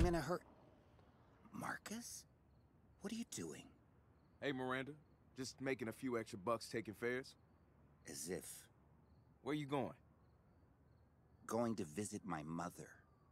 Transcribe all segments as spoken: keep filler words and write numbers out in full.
in a hurry. Marcus? What are you doing? Hey, Miranda. Just making a few extra bucks taking fares. As if. Where you going? Going to visit my mother.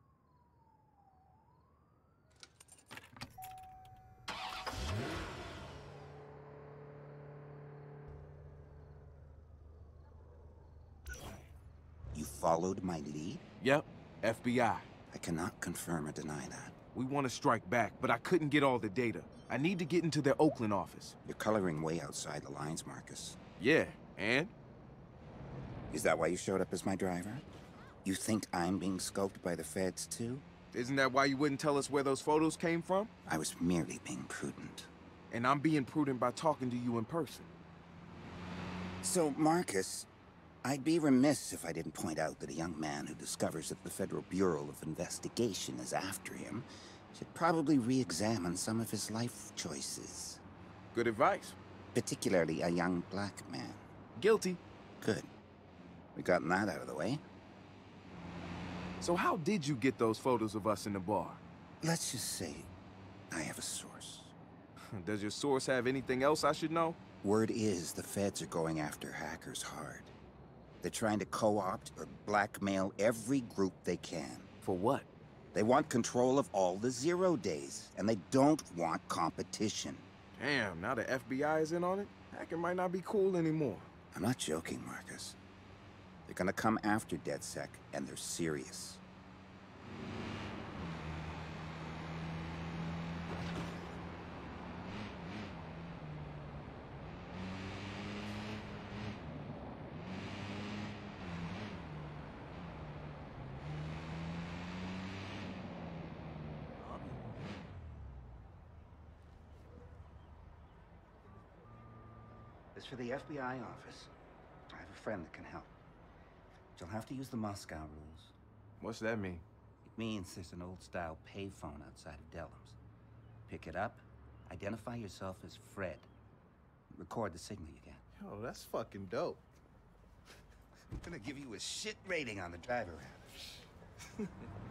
You followed my lead? Yep, F B I. I cannot confirm or deny that. We want to strike back, but I couldn't get all the data. I need to get into their Oakland office. You're coloring way outside the lines, Marcus. Yeah, and? Is that why you showed up as my driver? You think I'm being scoped by the feds, too? Isn't that why you wouldn't tell us where those photos came from? I was merely being prudent. And I'm being prudent by talking to you in person. So, Marcus, I'd be remiss if I didn't point out that a young man who discovers that the Federal Bureau of Investigation is after him should probably re-examine some of his life choices. Good advice. Particularly a young black man. Guilty. Good. We've gotten that out of the way. So how did you get those photos of us in the bar? Let's just say I have a source. Does your source have anything else I should know? Word is the feds are going after hackers hard. They're trying to co-opt or blackmail every group they can. For what? They want control of all the Zero Days, and they don't want competition. Damn, now the F B I is in on it? Hacking might not be cool anymore. I'm not joking, Marcus. They're gonna come after DedSec, and they're serious. As for the F B I office, I have a friend that can help. But you'll have to use the Moscow rules. What's that mean? It means there's an old-style payphone outside of Dellums. Pick it up, identify yourself as Fred. Record the signal you get. Yo, that's fucking dope. I'm gonna give you a shit rating on the driver app.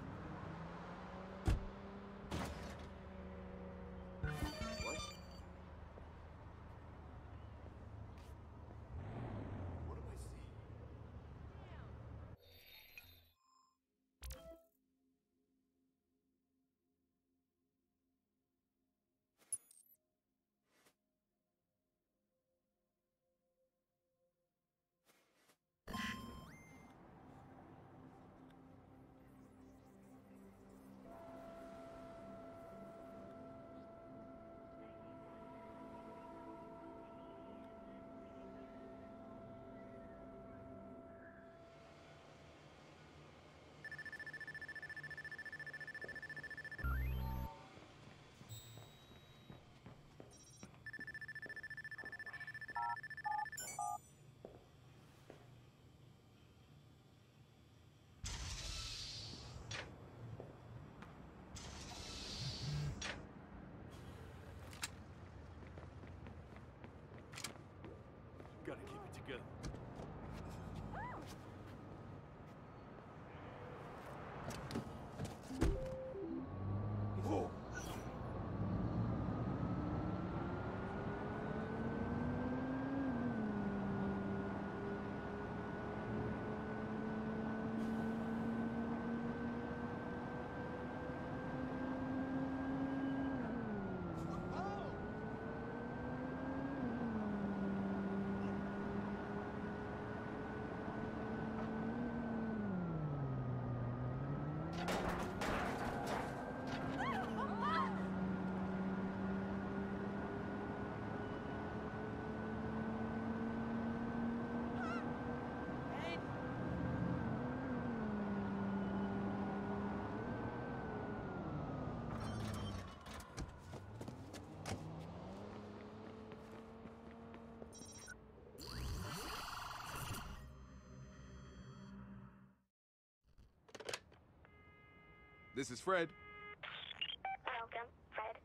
Gotta keep it together. Whoa. This is Fred. Welcome, Fred.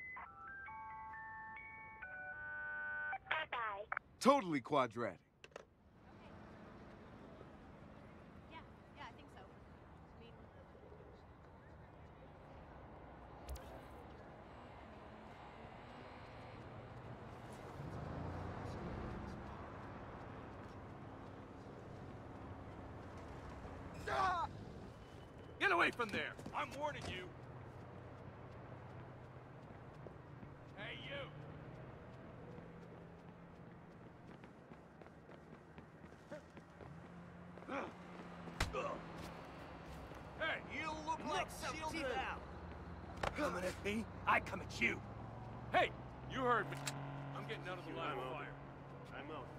Bye-bye. Totally quadratic. away from there! I'm warning you! Hey, you! Hey, you look like shielded out! Coming at me, I come at you! Hey, you heard me! I'm getting out of the line of fire. I'm out.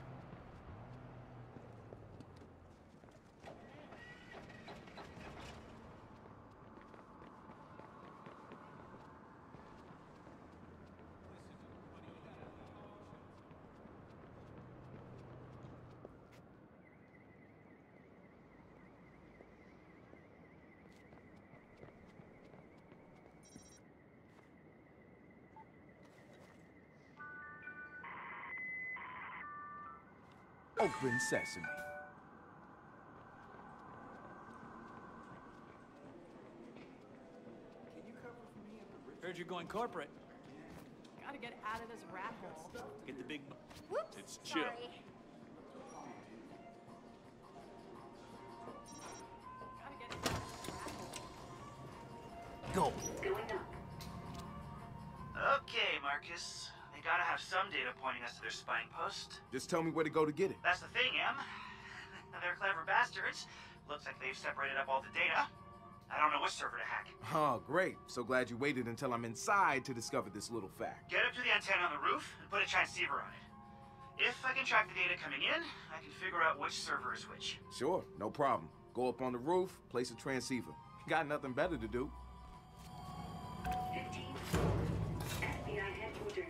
Open sesame. Heard you're going corporate. Gotta get out of this rat hole. Get the big... Whoops. It's chill. Sorry. Gotta get out of this rat hole. Go. Okay, Marcus. They gotta have some data pointing us to their spying post. Just tell me where to go to get it. That's the thing, Em. They're clever bastards. Looks like they've separated up all the data. I don't know which server to hack. Oh, great. So glad you waited until I'm inside to discover this little fact. Get up to the antenna on the roof and put a transceiver on it. If I can track the data coming in, I can figure out which server is which. Sure, no problem. Go up on the roof, place a transceiver. Got nothing better to do. fifteen. F B I headquarters.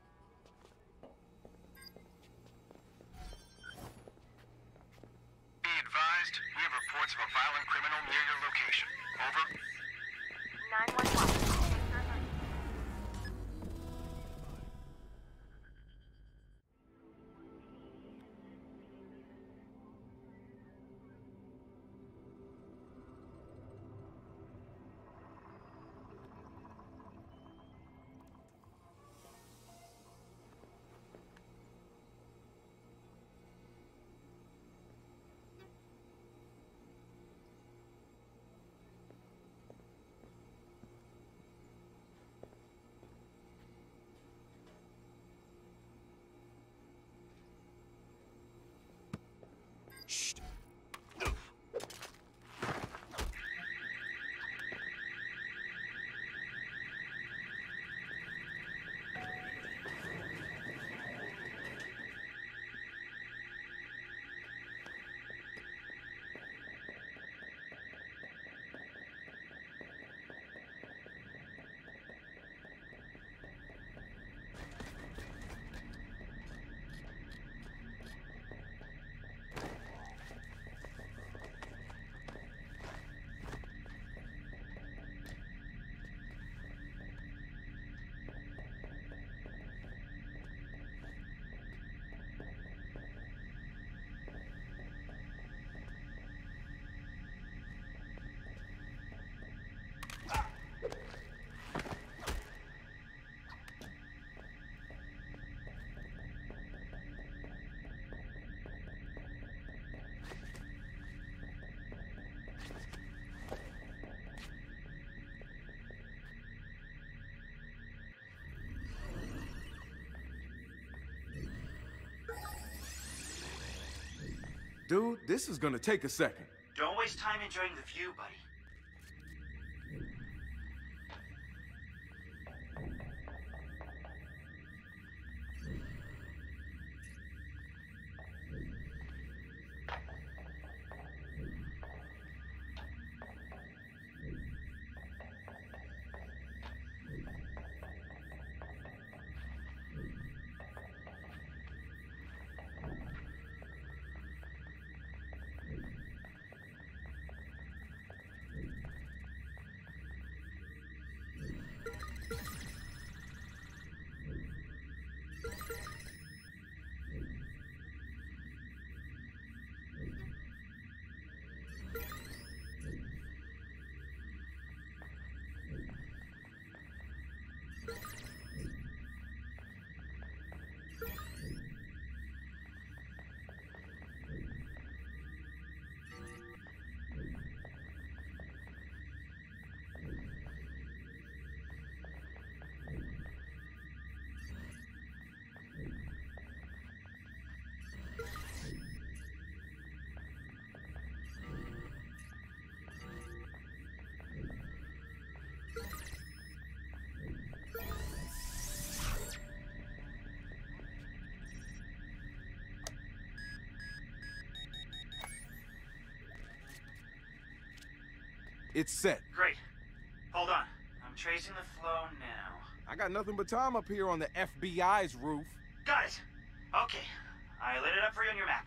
Be advised, we have reports of a violent criminal near your location. Over. nine one one. Shh. Dude, this is gonna take a second. Don't waste time enjoying the view, buddy. It's set. Great. Hold on. I'm tracing the flow now. I got nothing but time up here on the F B I's roof. Got it. Okay. I lit it up for you on your map.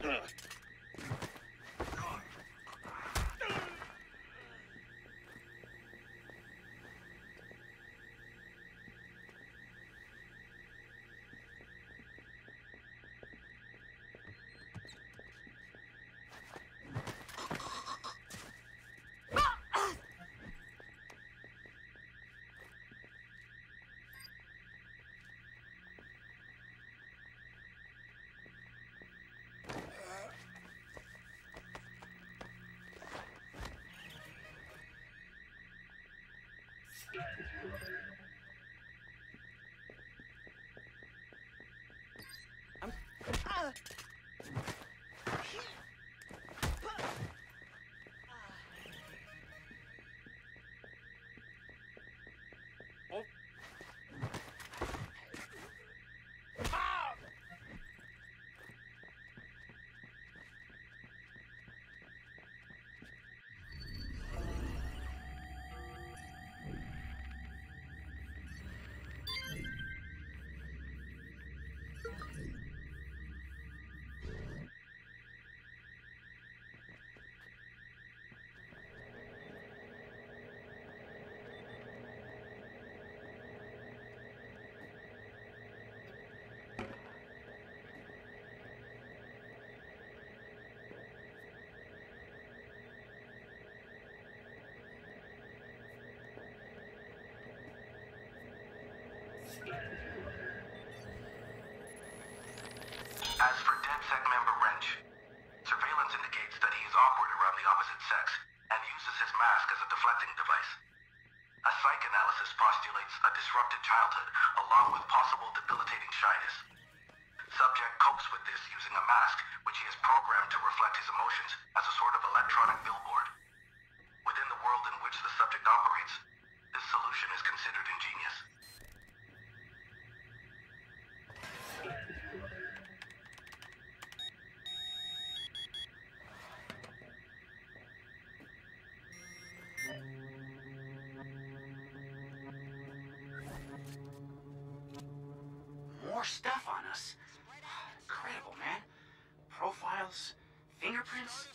As for DedSec member Wrench, surveillance indicates that he is awkward around the opposite sex and uses his mask as a deflecting device. A psych analysis postulates a disrupted childhood along with possible debilitating shyness. Subject copes with this using a mask which he has programmed to reflect his emotions as a sort of electronic billboard. Within the world in which the subject operates, this solution is considered ingenious. More stuff on us. Incredible, man. Profiles, fingerprints.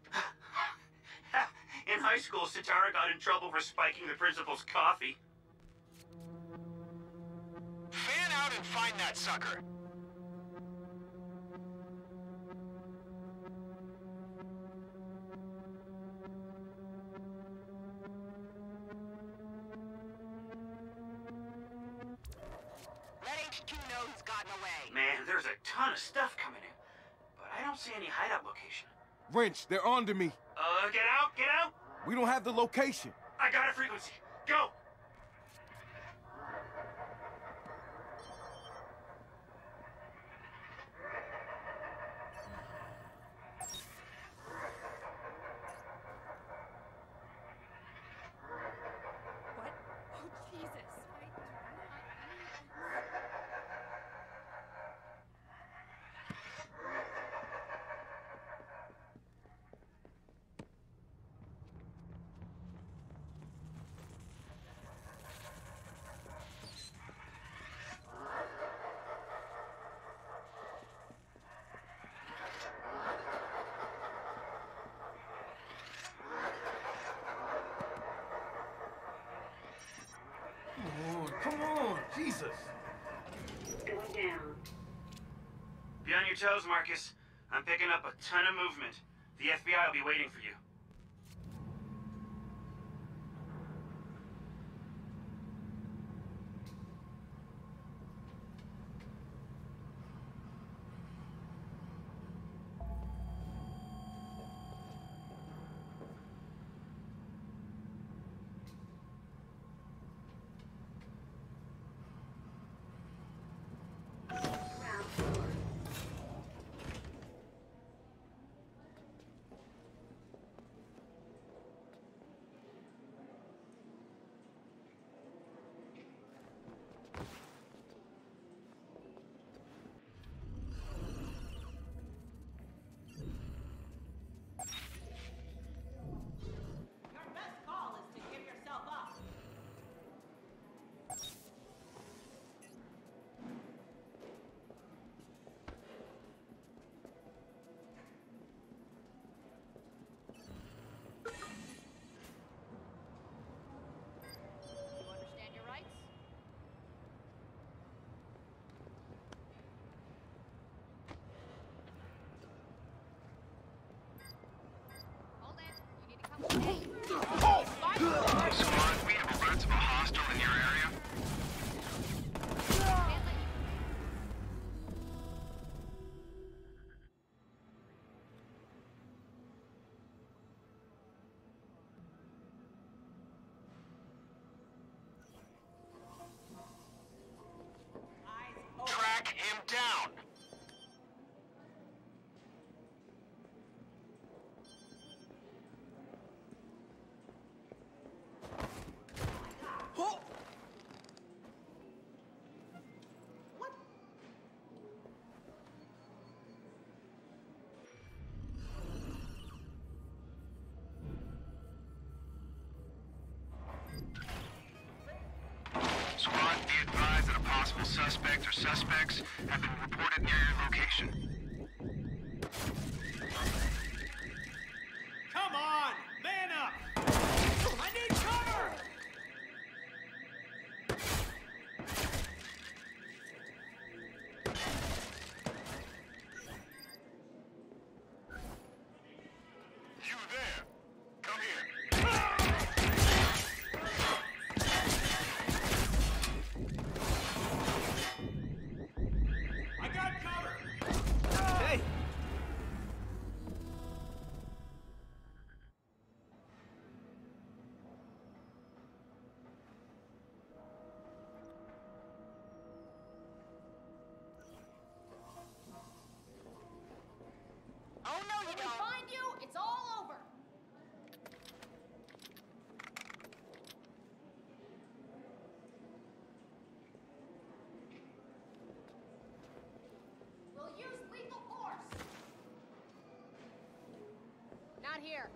In high school, Sitara got in trouble for spiking the principal's coffee. Fan out and find that sucker. Man, there's a ton of stuff coming in, but I don't see any hideout location. Wrench, they're on to me. Uh, get out, get out! We don't have the location. I got a frequency. Go! What? Oh, Jesus. Come on, Jesus. Going down. Be on your toes, Marcus. I'm picking up a ton of movement. The F B I will be waiting for you. Ground floor. Squad, be advised that a possible suspect or suspects have been reported near your location. Come on! Man up! I need cover! You there! Come here! I got cover! Hey! Oh no, you don't. Find you, it's all over. We'll use lethal force. Not here.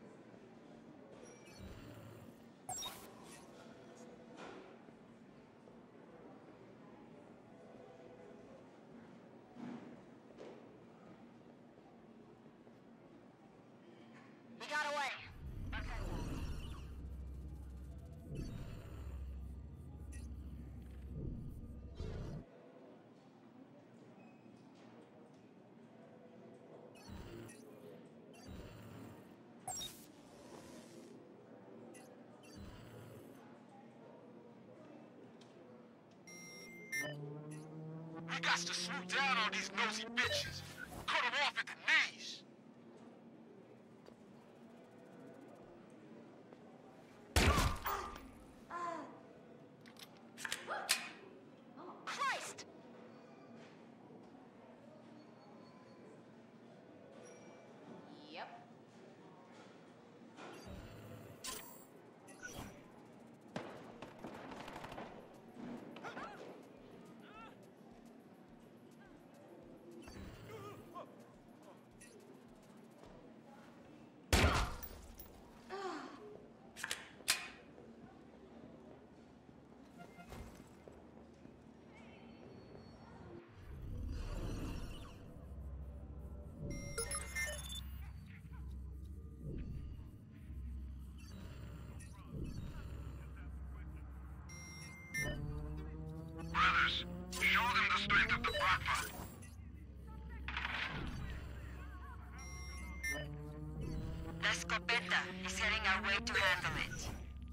He got away. We got to swoop down on these nosy bitches. Cut them off at the knees. Christ! Yep. Brothers, show them the strength of the Bratva. The Scopeta is heading our way to handle it.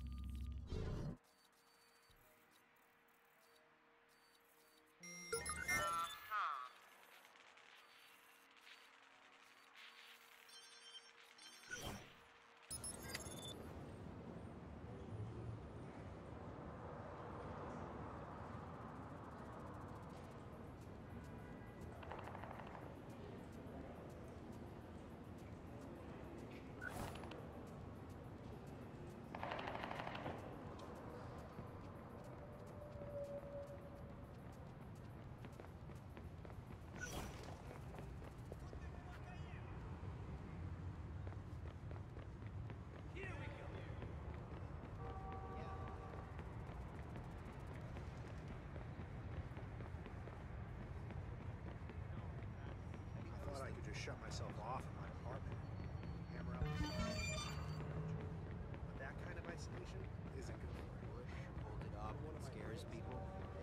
I could just shut myself off in my apartment, hammer out the but that kind of isolation isn't good for me. Hold it up, it scares people.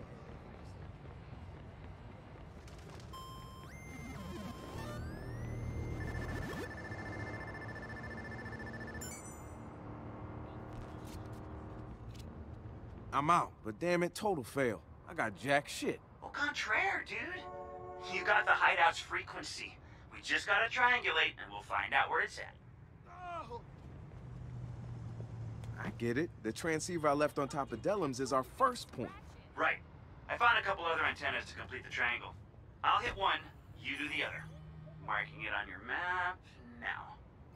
I'm out, but damn it, total fail. I got jack shit. Au contraire, dude. You got the hideout's frequency. We just gotta triangulate, and we'll find out where it's at. I get it. The transceiver I left on top of Dellum's is our first point. Right. I found a couple other antennas to complete the triangle. I'll hit one, you do the other. Marking it on your map now.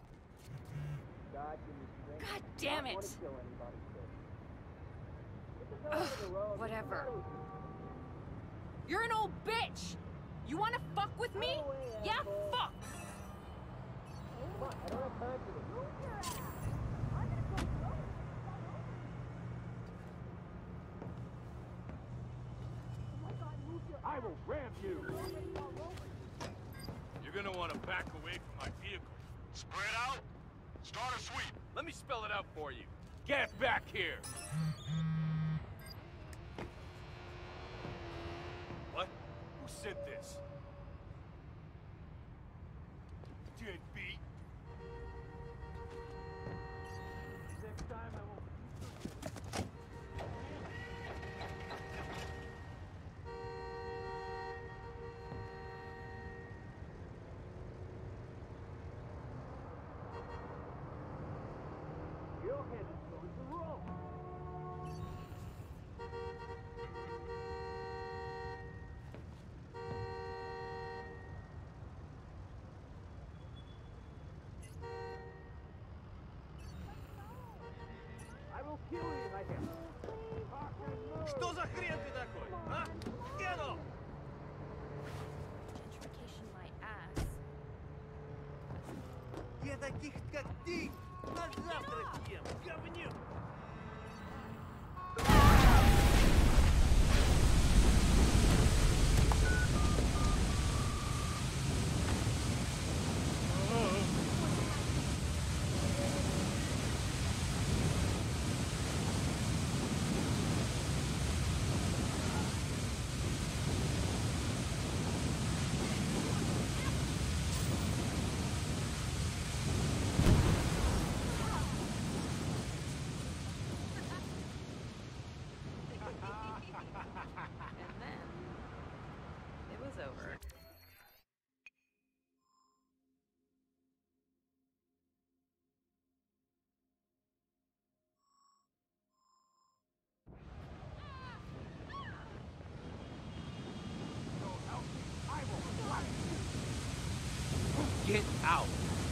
God damn it! Ugh, whatever. You're an old bitch! You wanna fuck with me? Yeah, fuck! will ram you! You're gonna want to back away from my vehicle. Spread out. Start a sweep. Let me spell it out for you. Get back here! What? Who sent this? Deadbeat. Next time I won't. You're headed towards the road. I will kill you if I can. Что за хрен ты такой, а? Get off! Gentrification my ass. Я таких, как ты, на завтрак ем, говнюк! And then it was over. Get out!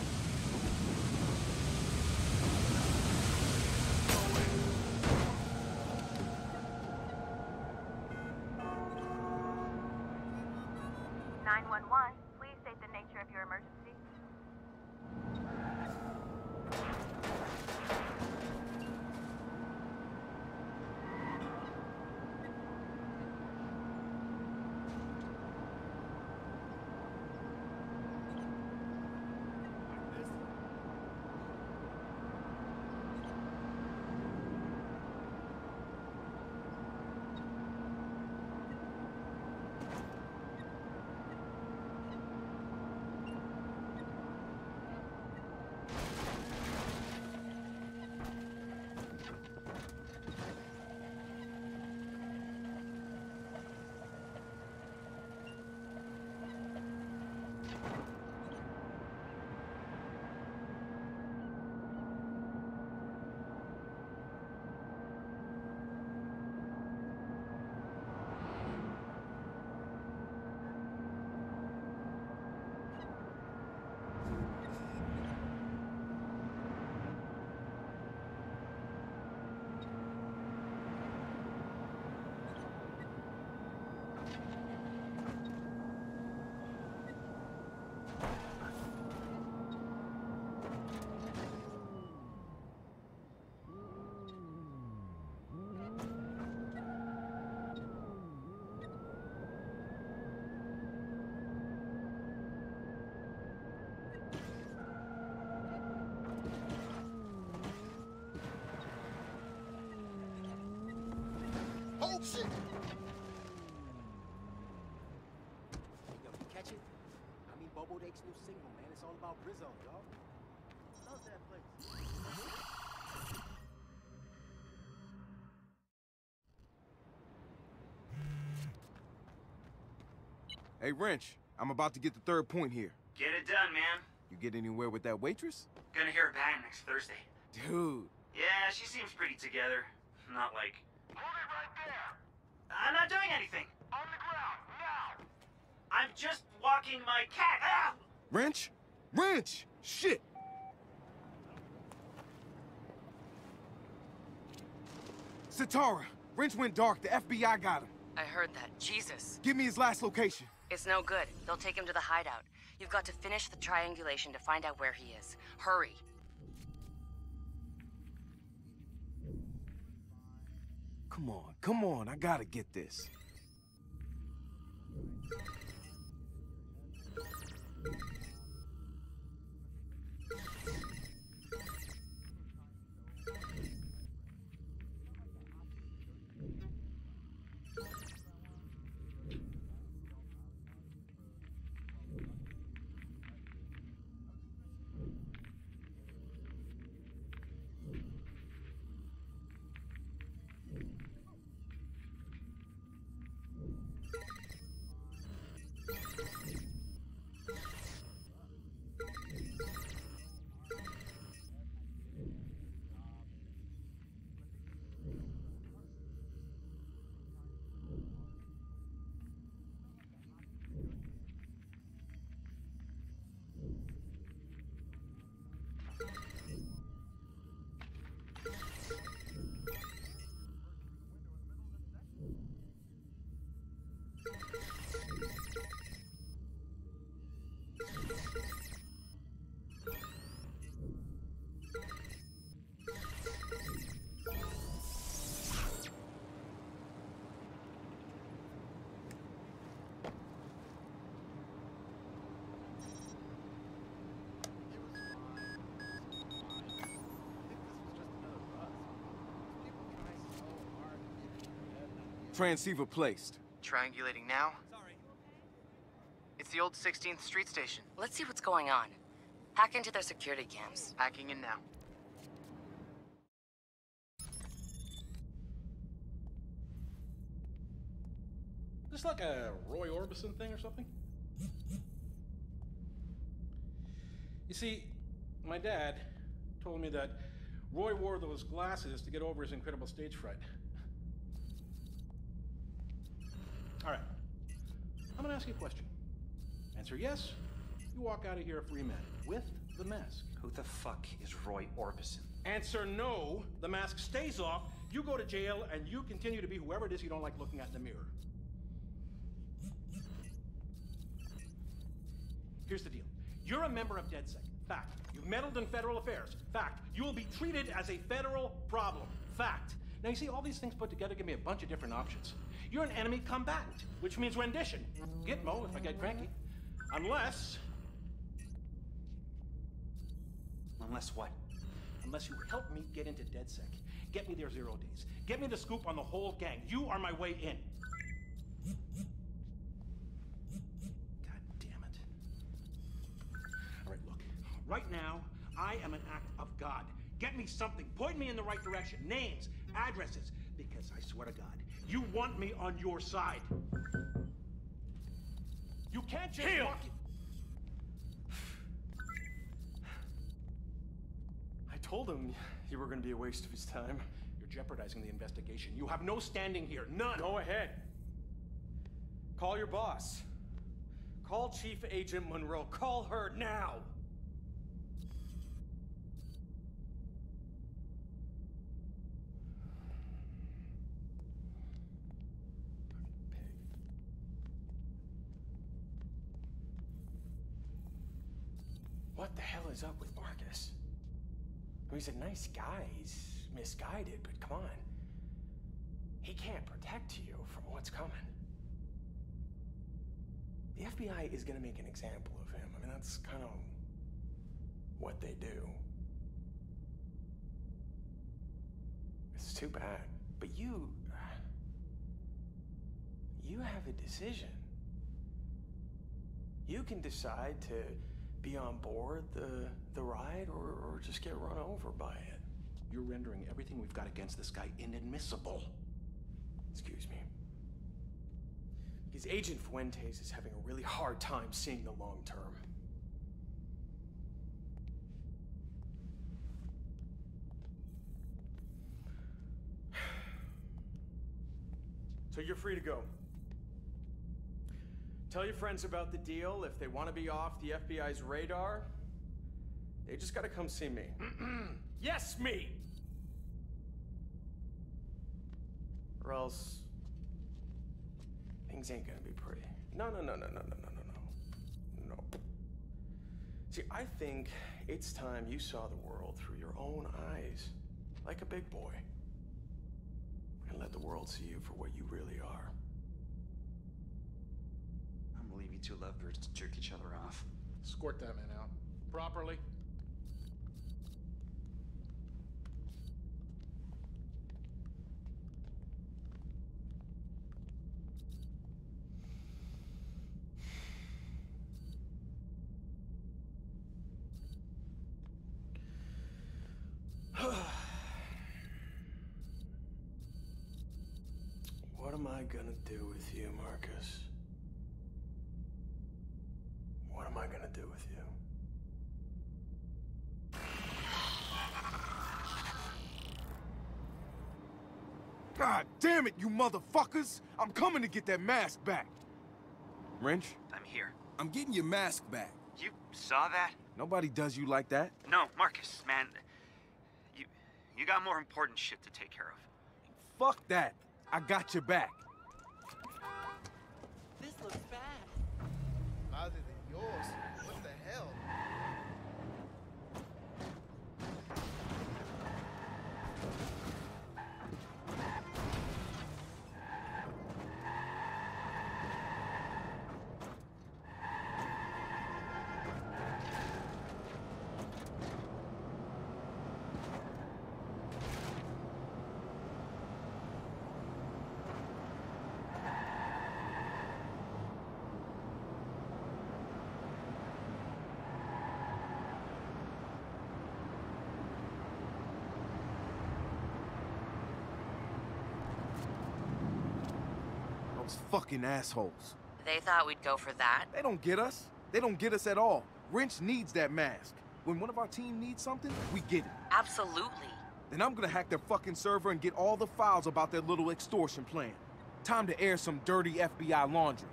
nine one one, please state the nature of your emergency. Oh, shit! Yo, you catch it? I mean, Bobo Dake's new single, man. It's all about Rizzo, dog. How's that place? Hey, Wrench, I'm about to get the third point here. Get it done, man. You get anywhere with that waitress? Gonna hear her back next Thursday. Dude. Yeah, she seems pretty together. Not like... Hold it right there! I'm not doing anything. On the ground, now! I'm just walking my cat. Ah! Wrench? Wrench! Shit! Sitara, Wrench went dark. The F B I got him. I heard that. Jesus. Give me his last location. It's no good. They'll take him to the hideout. You've got to finish the triangulation to find out where he is. Hurry. Come on, come on. I gotta get this. Transceiver placed. Triangulating now? Sorry. It's the old sixteenth Street station. Let's see what's going on. Hack into their security cams. Hacking in now. Is this like a Roy Orbison thing or something? You see, my dad told me that Roy wore those glasses to get over his incredible stage fright. All right, I'm gonna ask you a question. Answer yes, you walk out of here a free man with the mask. Who the fuck is Roy Orbison? Answer no, the mask stays off, you go to jail, and you continue to be whoever it is you don't like looking at in the mirror. Here's the deal. You're a member of DedSec. Fact. You've meddled in federal affairs. Fact. You will be treated as a federal problem. Fact. Now, you see, all these things put together give me a bunch of different options. You're an enemy combatant, which means rendition. Gitmo, if I get cranky. Unless... Unless what? Unless you help me get into DedSec. Get me there zero days. Get me the scoop on the whole gang. You are my way in. Right now, I am an act of God. Get me something. Point me in the right direction. Names, addresses. Because I swear to God, you want me on your side. You can't just Kill. walk in. I told him you were going to be a waste of his time. You're jeopardizing the investigation. You have no standing here. None. Go ahead. Call your boss. Call Chief Agent Monroe. Call her now. What the hell is up with Marcus? I mean, he's a nice guy. He's misguided, but come on. He can't protect you from what's coming. The F B I is gonna make an example of him. I mean, that's kind of what they do. It's too bad. But you... You have a decision. You can decide to be on board the the ride or, or just get run over by it. You're rendering everything we've got against this guy inadmissible. Excuse me. Because Agent Fuentes is having a really hard time seeing the long term. So you're free to go. Tell your friends about the deal. If they want to be off the F B I's radar, they just gotta come see me. Yes, me! Or else... things ain't gonna be pretty. No, no, no, no, no, no, no, no, no. No. See, I think it's time you saw the world through your own eyes. Like a big boy. And let the world see you for what you really are. Leave you two lovebirds to jerk each other off. Escort that man out. Properly. What am I gonna do with you, Marcus? What am I gonna do with you? God damn it, you motherfuckers! I'm coming to get that mask back. Wrench? I'm here. I'm getting your mask back. You saw that? Nobody does you like that. No, Marcus, man. You you got more important shit to take care of. Fuck that. I got your back. This looks bad. Other than yours, what the hell? Those fucking assholes. They thought we'd go for that? They don't get us. They don't get us at all. Wrench needs that mask. When one of our team needs something, we get it. Absolutely. Then I'm gonna hack their fucking server and get all the files about their little extortion plan. Time to air some dirty F B I laundry.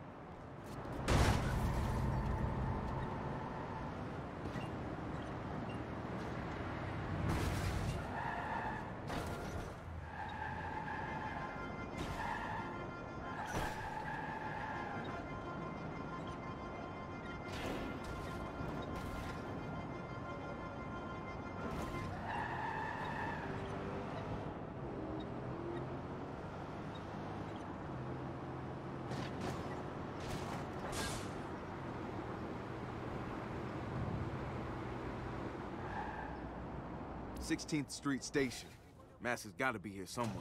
sixteenth Street Station. Mass has got to be here somewhere.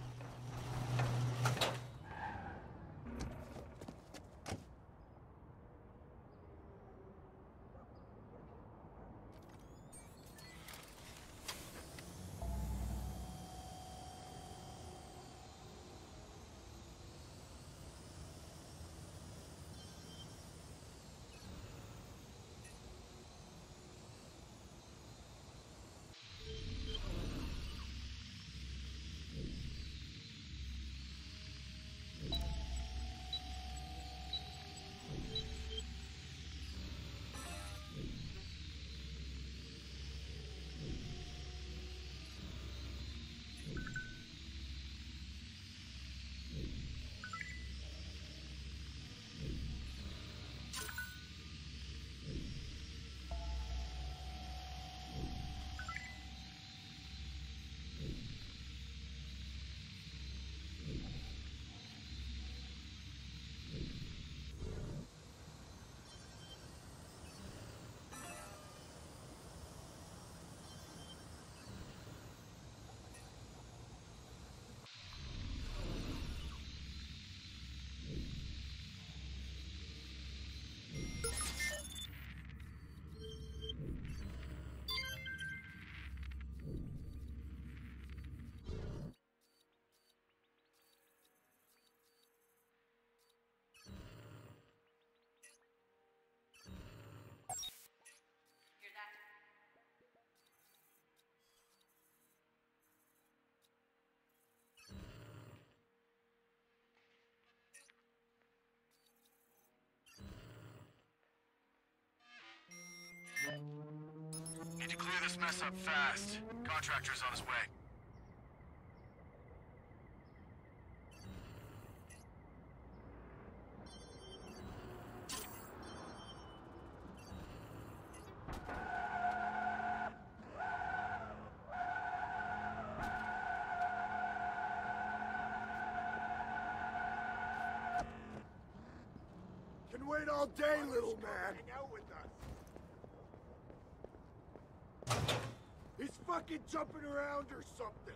Need to clear this mess up fast. Contractor's on his way. Can wait all day, little man. Hang out with us. He's fucking jumping around or something.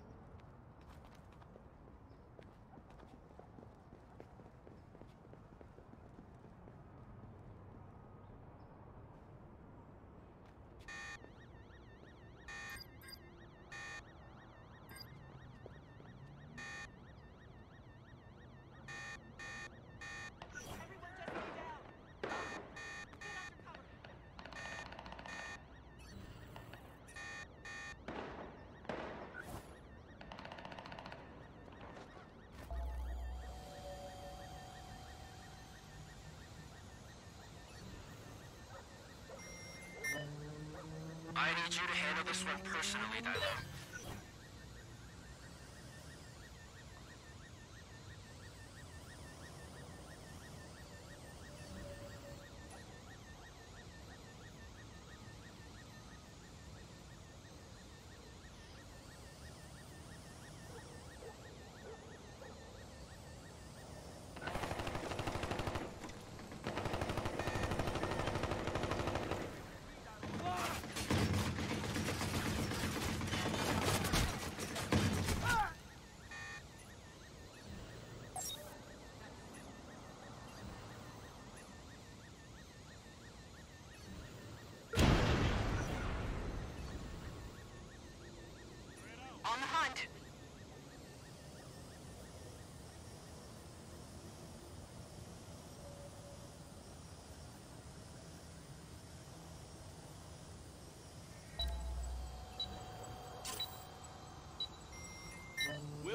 I need you to handle this one personally, Dylan.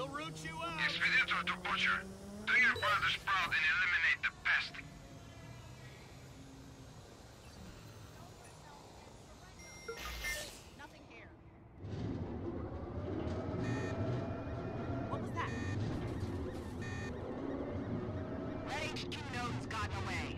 He'll root you out. Expedito to Butcher. Do your brother's proud and eliminate the pest. Nothing here. What was that? Red H Q node's gotten away.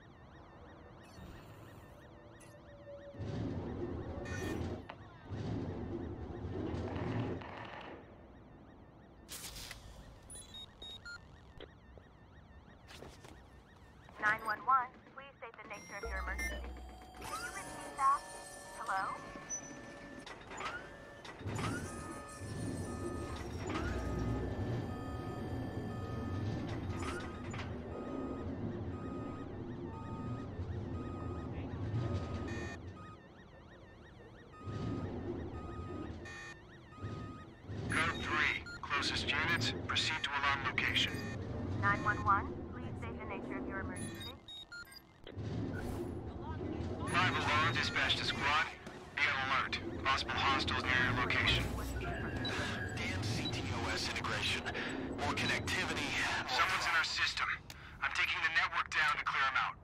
nine one one, please state the nature of your emergency. Can you repeat that? Hello? Code three. Closest units, proceed to alarm location. nine one one, please state the nature of your emergency. Five alarm dispatch to squad. Be on alert. Possible hostiles near your location. Damn C T O S integration. More connectivity. Someone's in our system. I'm taking the network down to clear them out.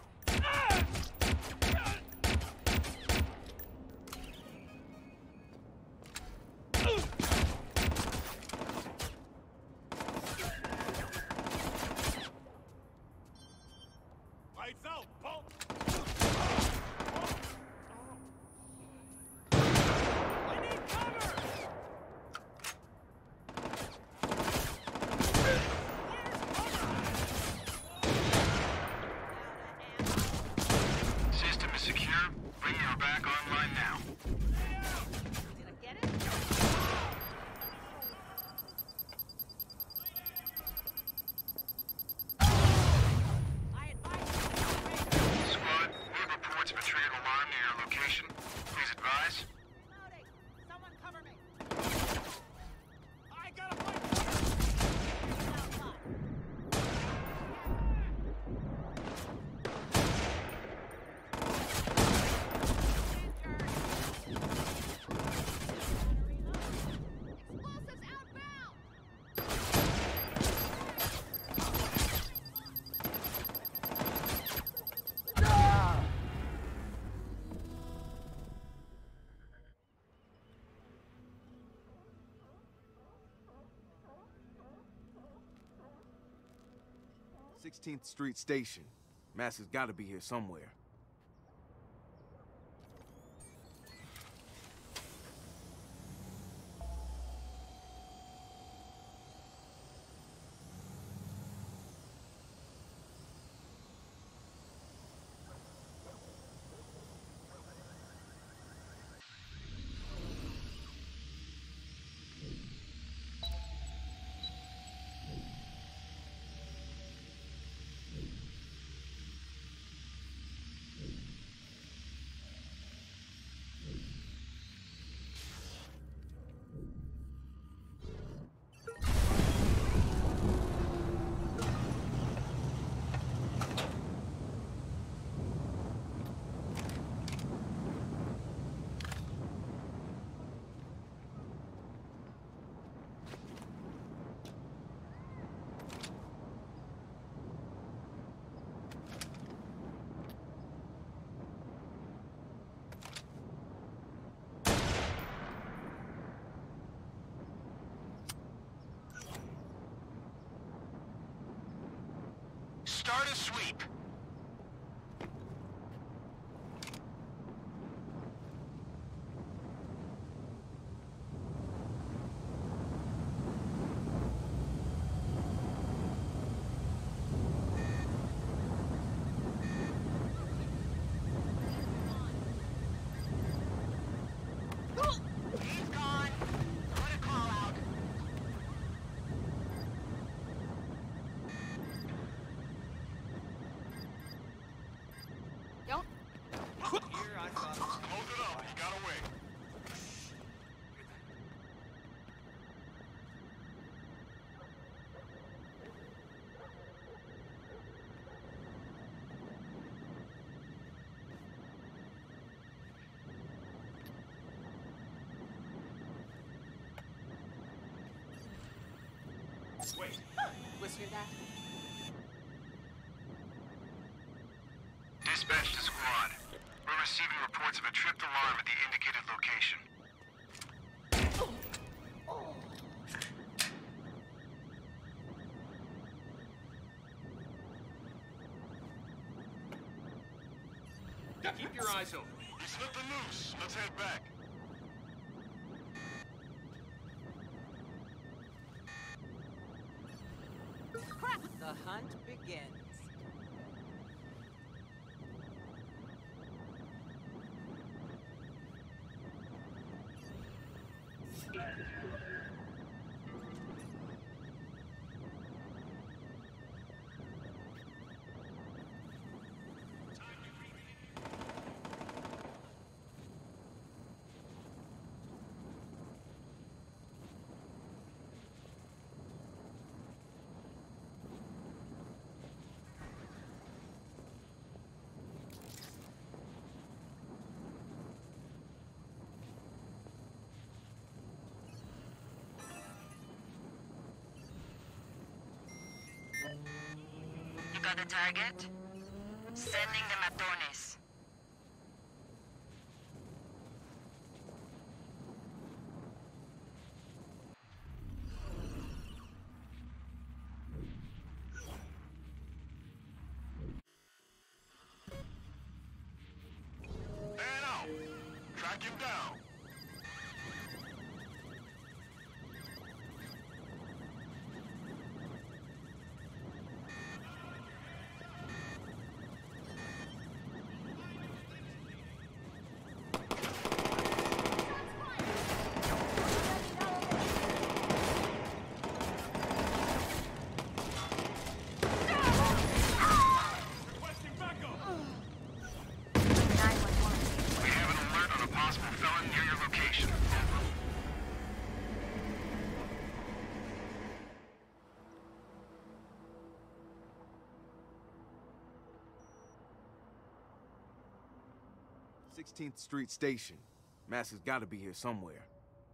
Lights out, Bolt! I need cover! System is secure. Bring her back online now. Did I get it? Squad, we have reports of a triggered alarm near your location. Please advise. Loading! Someone cover me! I got a fight! Explosives outbound! sixteenth Street Station. Mask has got to be here somewhere. Start a sweep. He's gone. Put a call out. Don't. Here I thought. Hold it up. He got away. Wait. Listen to that? Dispatch to squad. We're receiving reports of a tripped alarm at the indicated location. Keep your eyes open. We slipped the noose. Let's head back. The hunt begins. You got the target? Sending the matones. Man out! Track him down! sixteenth Street Station. Mask has got to be here somewhere.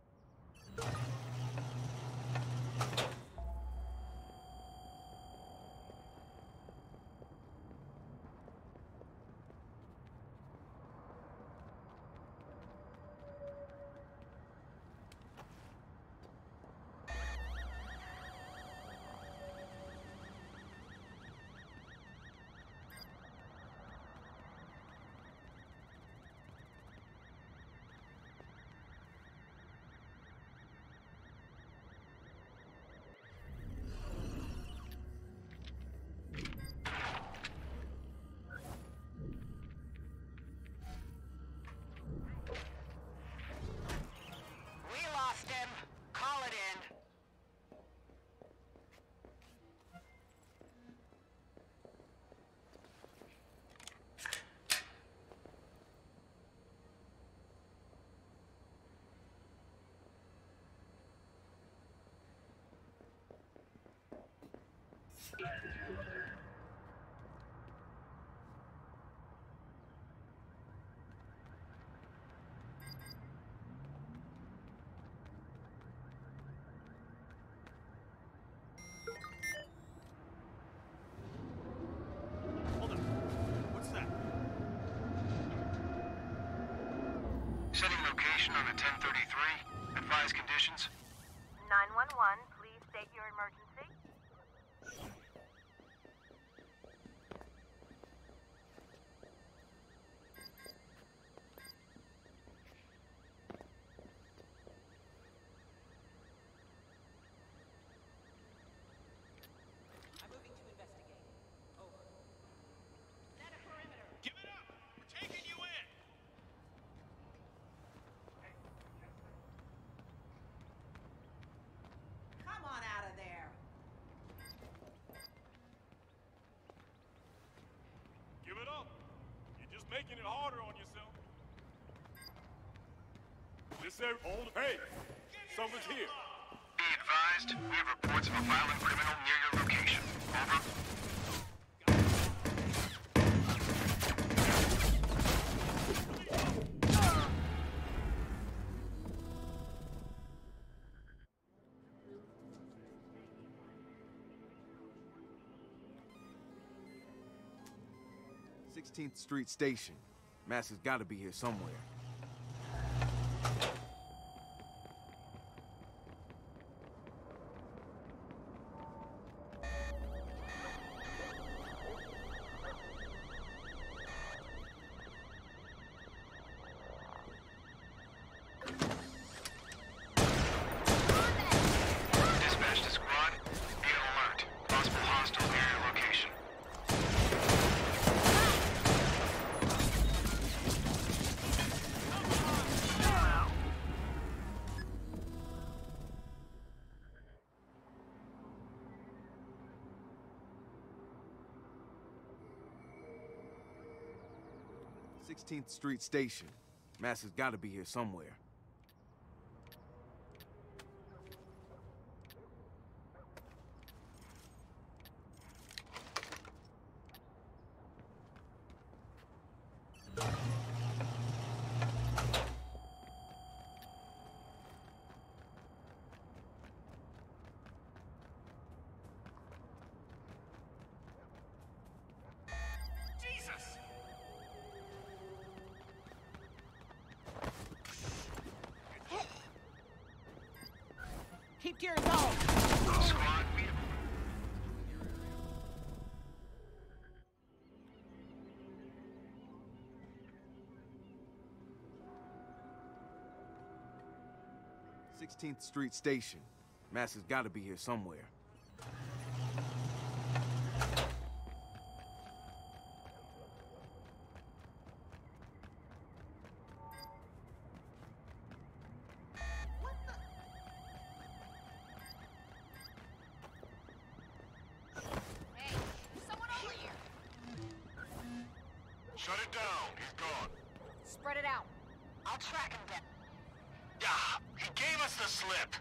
Hold on. What's that? Setting location on a ten thirty-three. Advise conditions. nine one one, please state your emergency. I'm moving to investigate. Over. Set a perimeter. Give it up! We're taking you in! Come on out of there. Give it up! You're just making it harder on yourself. This area, hold, hey! Someone's here. Be advised, we have reports of a violent criminal near your location. Over. sixteenth Street Station. Master's gotta be here somewhere. Dispatch to squad. Be on alert. Possible hostiles near your location. sixteenth Street Station. Master's gotta be here somewhere. Jesus! Keep gearing down! Squad, be sixteenth Street Station. Master's gotta be here somewhere. Hey, someone over here. Shut it down. He's gone. Spread it out. I'll track him down. Yeah, he gave us the slip.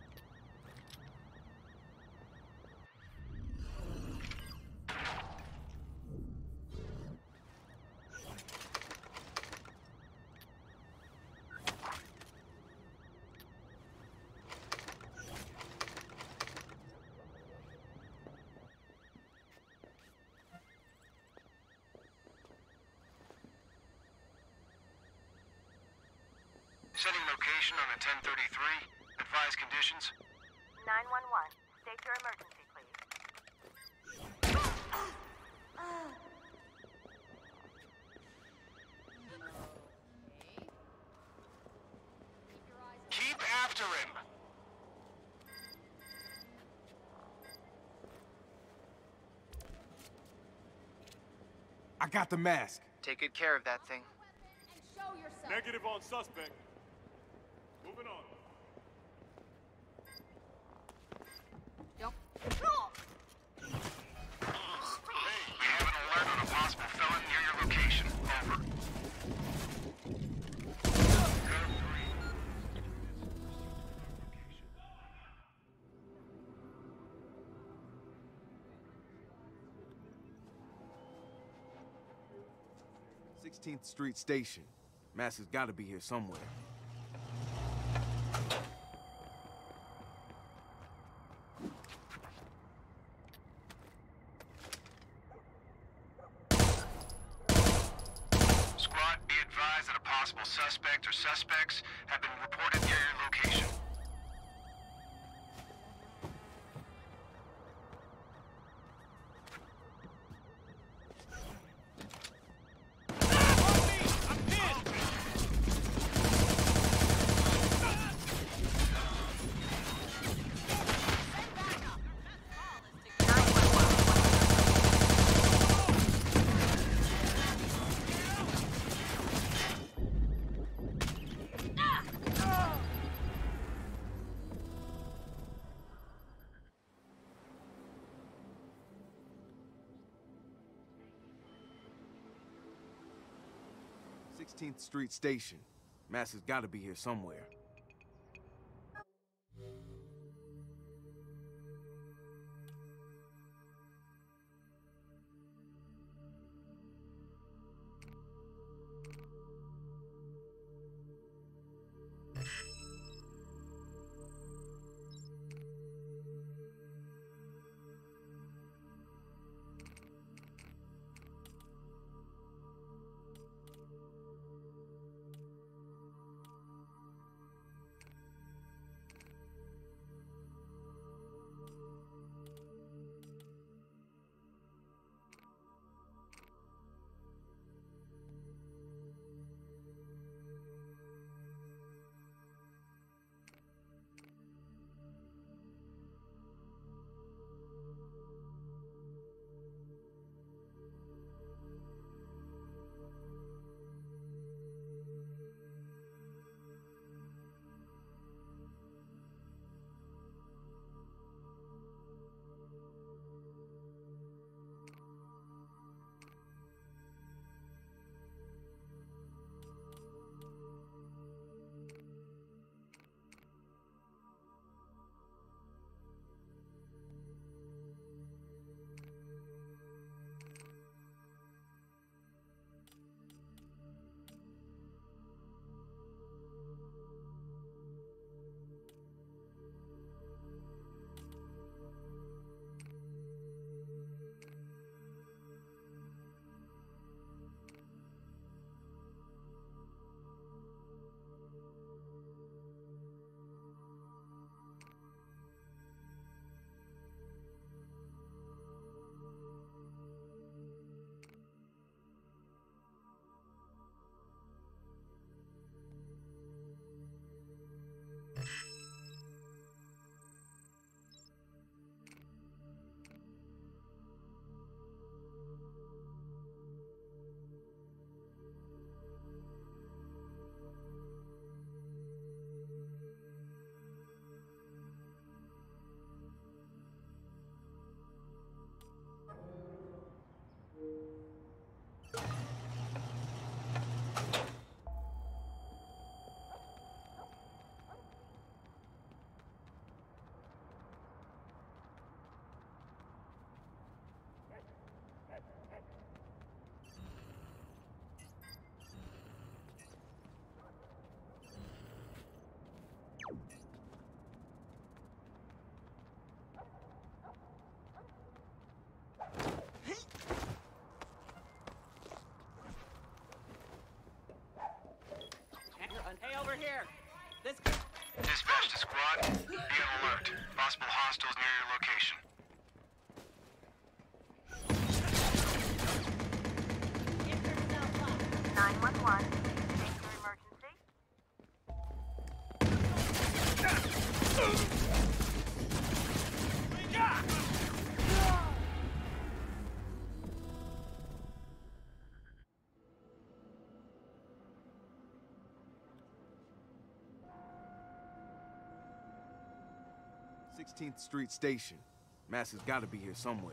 Setting location on a ten thirty-three. Advise conditions. nine one one. State your emergency, please. Keep after him. I got the mask. Take good care of that thing. And show yourself. Negative on suspect. Moving on. Don't. We have an alert on a possible felon near your location. Over. sixteenth Street Station. Master's gotta be here somewhere. Squad, be advised that a possible suspect or suspects have been reported near your location. sixteenth Street Station. Master's gotta be here somewhere. Hey, over here! This... Dispatch to squad. Be on alert. Possible hostiles near your location. nine one one. State your emergency. sixteenth Street Station. Mass has got to be here somewhere.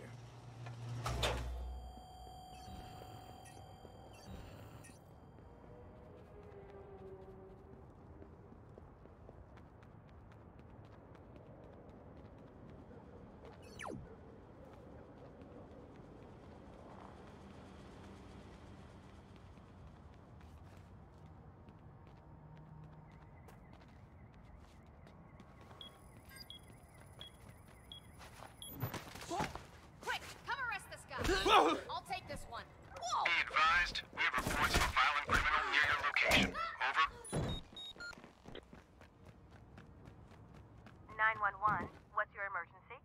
Quick, come arrest this guy. I'll take this one. Whoa! Be advised, we have reports of a violent criminal near your location. Over. nine one one. What's your emergency?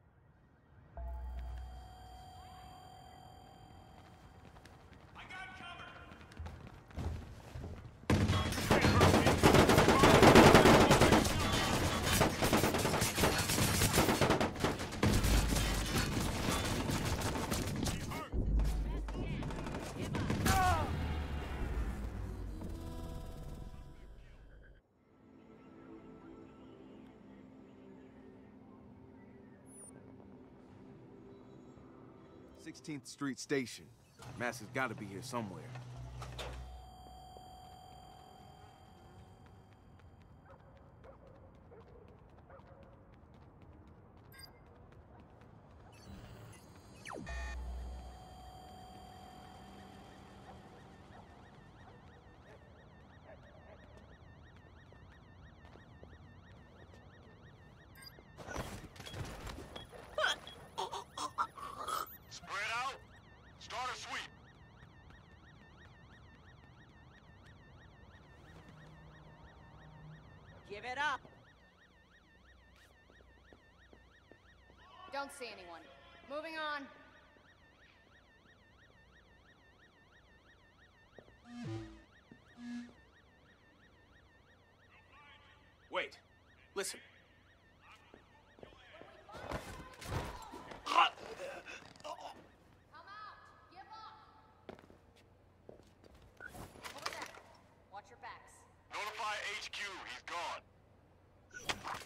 sixteenth Street Station. Mass has got to be here somewhere. Spread out. Start a sweep. Give it up! Don't see anyone. Moving on. Wait. Listen. Watch your backs. Notify H Q. He's gone.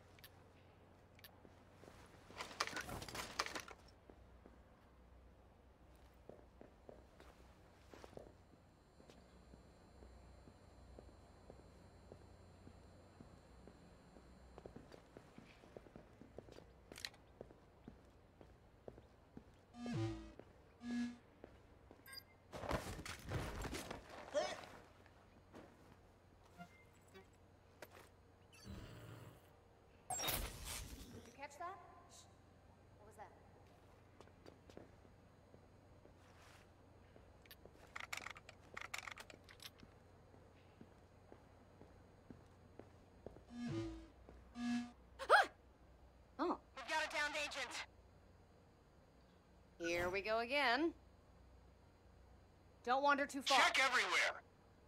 Did you catch that? Shh. What was that? Oh. We've got a downed agent. Here we go again. Don't wander too far. Check everywhere.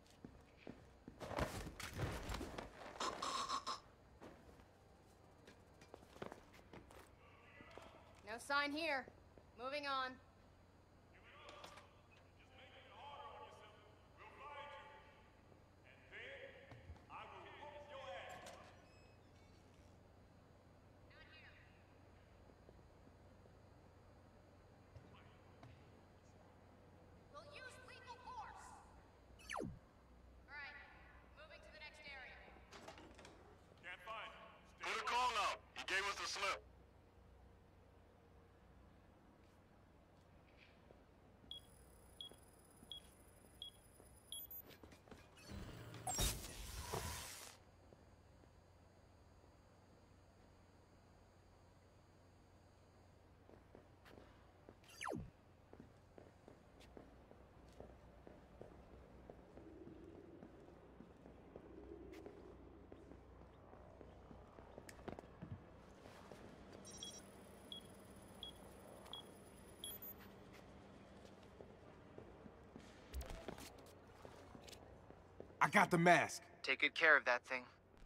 No sign here. Moving on. We'll use lethal force. All right, moving to the next area. Can't find him. Put a call out. He gave us the slip. I got the mask. Take good care of that thing.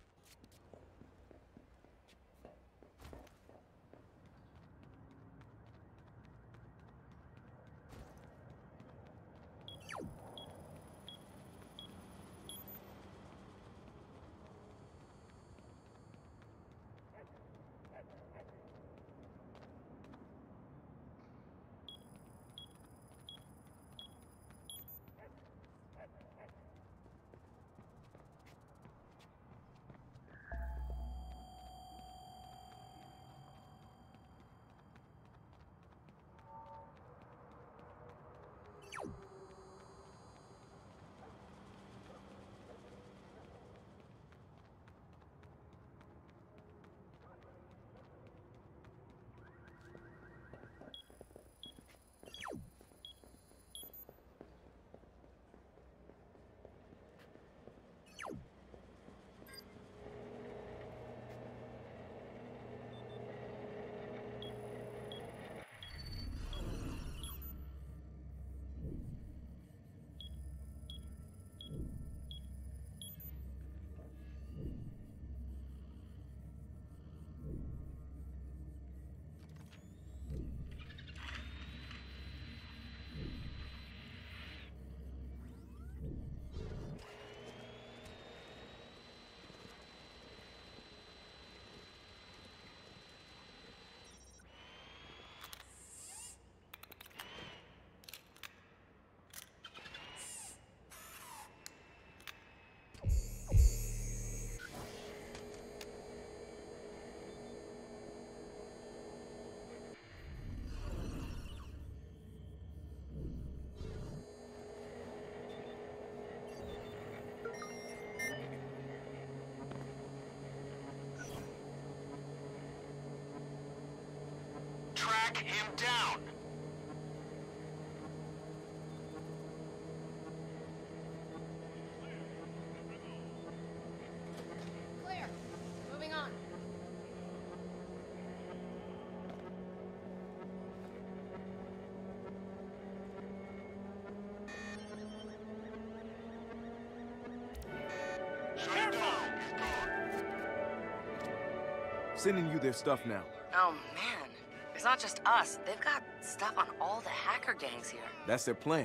Track him down! Clear. Moving on. Sending you their stuff now. Oh, man. It's not just us. They've got stuff on all the hacker gangs here. That's their plan.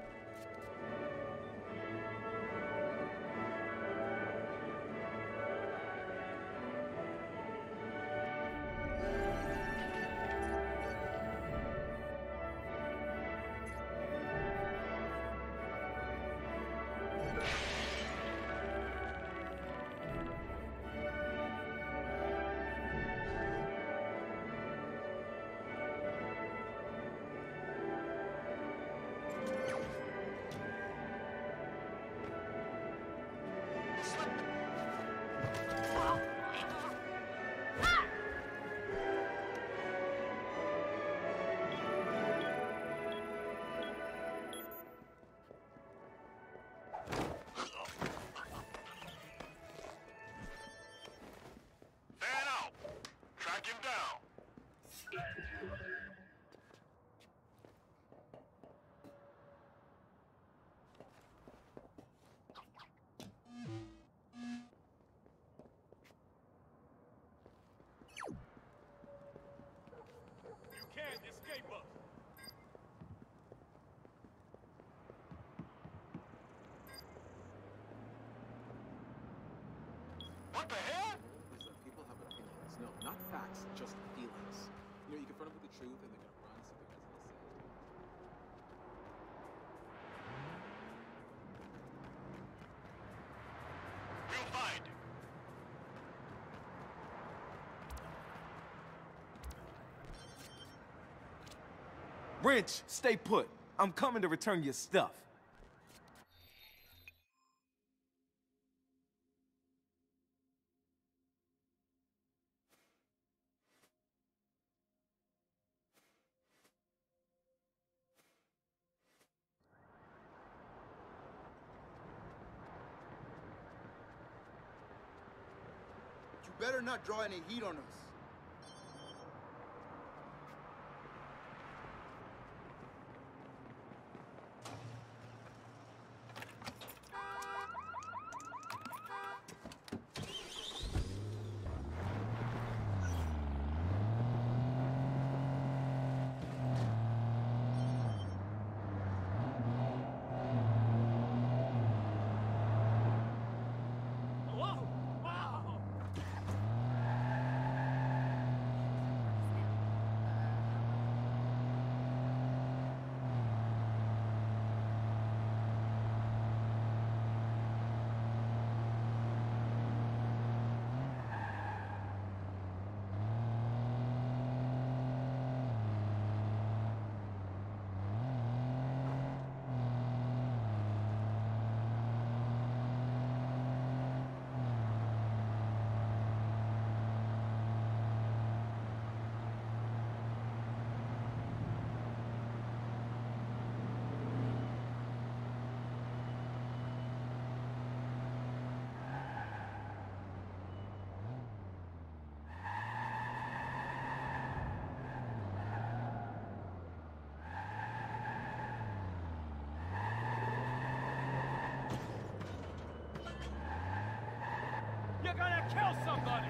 Track him down. You can't escape us. What the hell? Is that people have opinions. No, not facts, just feelings. You know, you confront them with the truth and they're gonna run so they're gonna say. We'll find. Wrench, stay put. I'm coming to return your stuff. You better not draw any heat on us. everybody!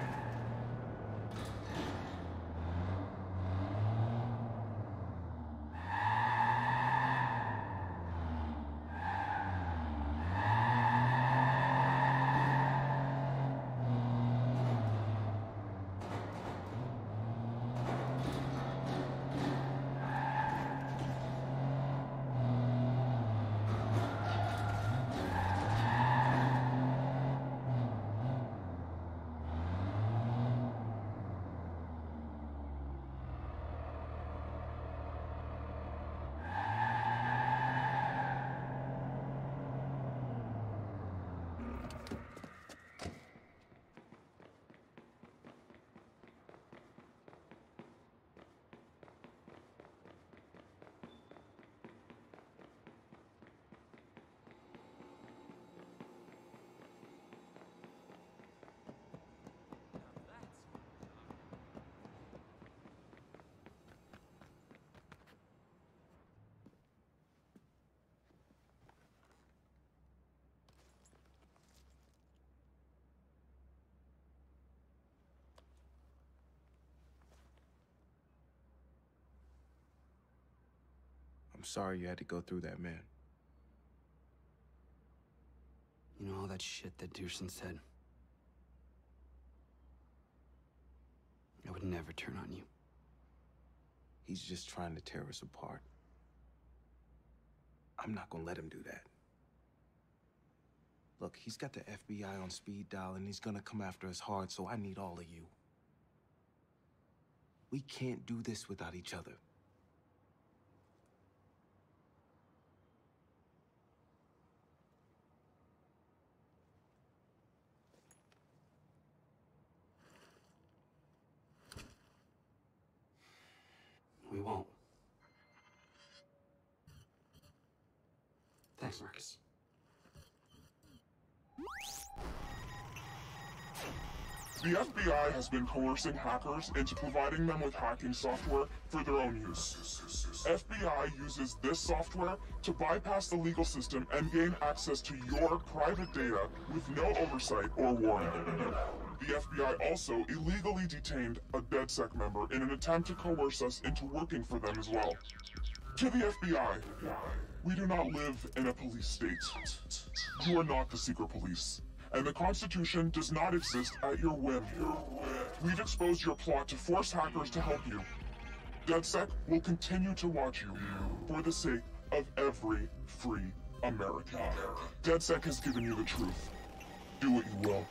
I'm sorry you had to go through that, man. You know all that shit that Dearson said? I would never turn on you. He's just trying to tear us apart. I'm not gonna let him do that. Look, he's got the F B I on speed dial and he's gonna come after us hard, so I need all of you. We can't do this without each other. We won't. Thanks, Marcus. The F B I has been coercing hackers into providing them with hacking software for their own use. F B I uses this software to bypass the legal system and gain access to your private data with no oversight or warning. The F B I also illegally detained a DedSec member in an attempt to coerce us into working for them as well. To the F B I, we do not live in a police state. You are not the secret police, and the Constitution does not exist at your whim. We've exposed your plot to force hackers to help you. DedSec will continue to watch you for the sake of every free American. DedSec has given you the truth. Do what you will.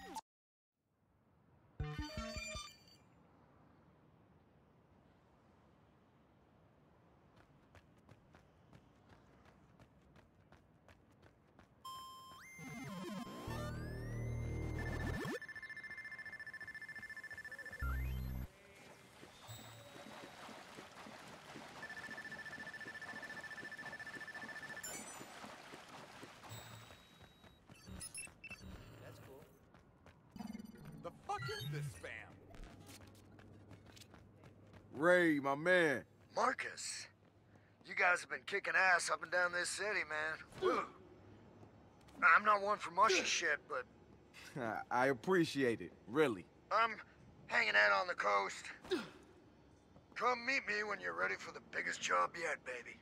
The fuck is this spam? Ray, my man. Marcus, you guys have been kicking ass up and down this city, man. Ugh. I'm not one for mushy shit, but I appreciate it, really. I'm hanging out on the coast. Come meet me when you're ready for the biggest job yet, baby.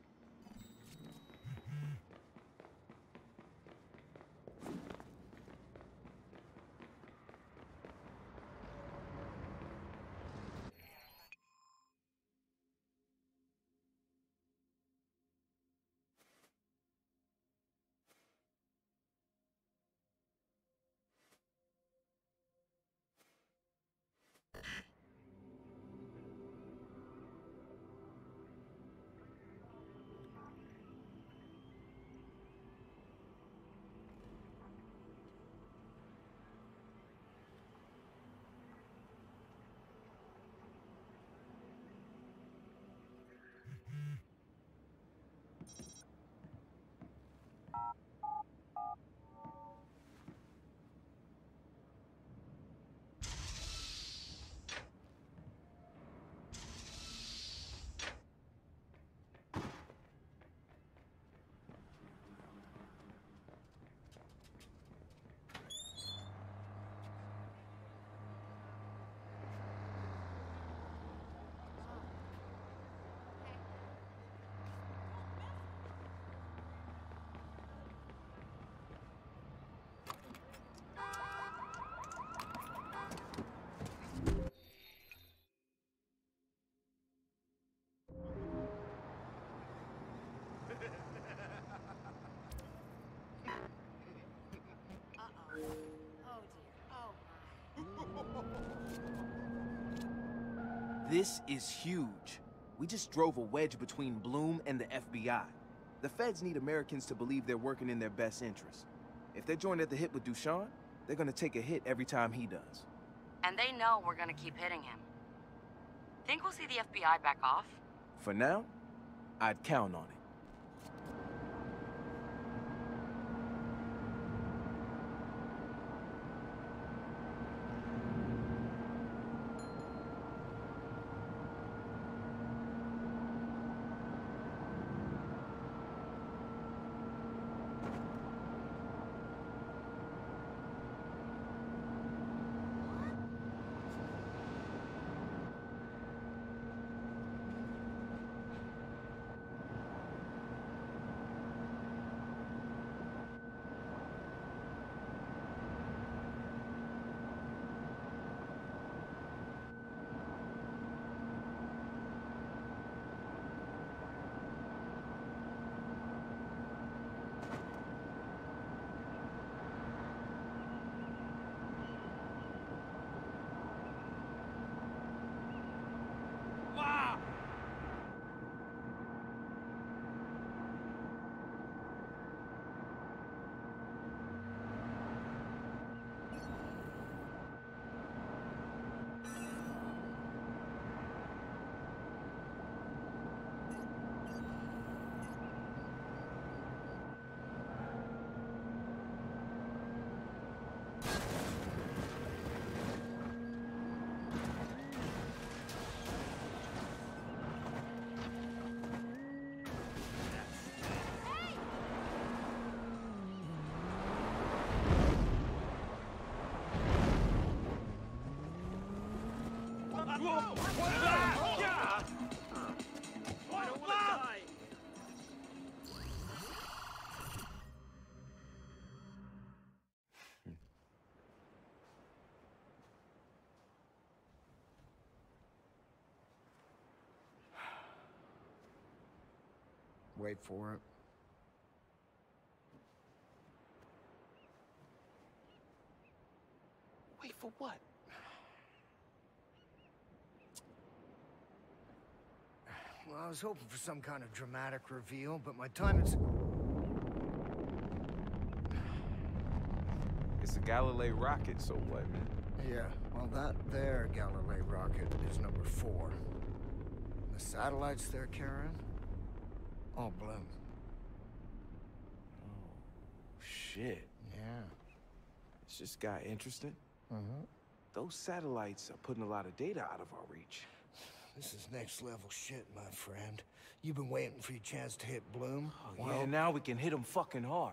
This is huge. We just drove a wedge between Bloom and the F B I. The feds need Americans to believe they're working in their best interest. If they're joined at the hip with Dushan, they're gonna take a hit every time he does. And they know we're gonna keep hitting him. Think we'll see the F B I back off? For now, I'd count on it. Wait for it. Wait for what? Well, I was hoping for some kind of dramatic reveal, but my time is... It's a Galilei rocket, so what, man? Yeah, well, that there Galilei rocket is number four. The satellites they're carrying, all Bloom. Oh, shit. Yeah. It's just got interesting. Mm-hmm. Those satellites are putting a lot of data out of our reach. This is next level shit, my friend. You've been waiting for your chance to hit Bloom. Oh, well, yeah, now we can hit them fucking hard.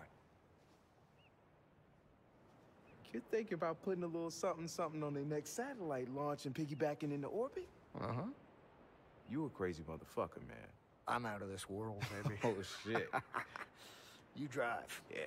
You're thinking about putting a little something something on their next satellite launch and piggybacking into orbit? Uh-huh. You a crazy motherfucker, man. I'm out of this world, baby. Oh, shit. You drive. Yeah.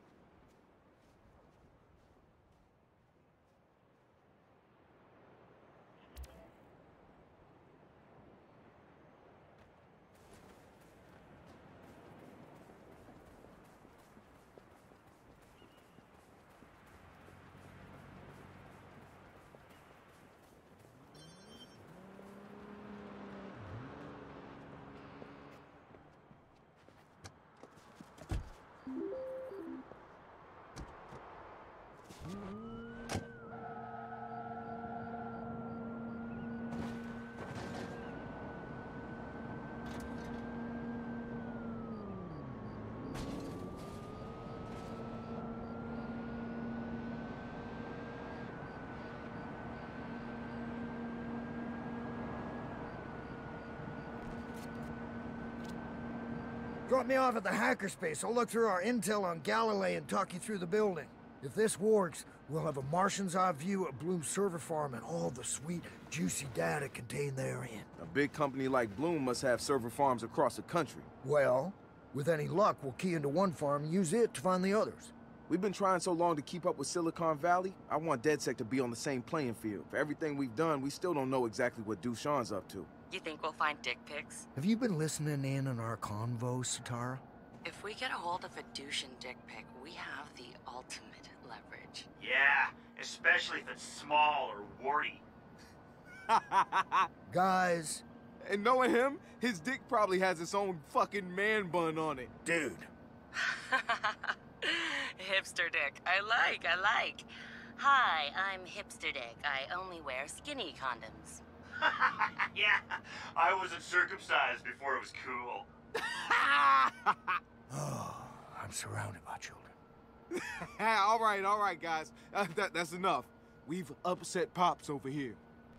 Drop me off at the hackerspace. I'll look through our intel on Galilei and talk you through the building. If this works, we'll have a Martian's eye view of Bloom's server farm and all the sweet, juicy data contained therein. A big company like Bloom must have server farms across the country. Well, with any luck, we'll key into one farm and use it to find the others. We've been trying so long to keep up with Silicon Valley, I want DedSec to be on the same playing field. For everything we've done, we still don't know exactly what Dushan's up to. You think we'll find dick pics? Have you been listening in on our convo, Sitara? If we get a hold of a Dushan dick pic, we have the ultimate leverage. Yeah, especially if it's small or warty. Guys. And knowing him, his dick probably has its own fucking man bun on it. Dude. Hipster dick. I like, I like. Hi, I'm Hipster dick. I only wear skinny condoms. Yeah, I wasn't circumcised before it was cool. Oh, I'm surrounded by children. all right, all right, guys. Uh, that, that's enough. We've upset Pops over here.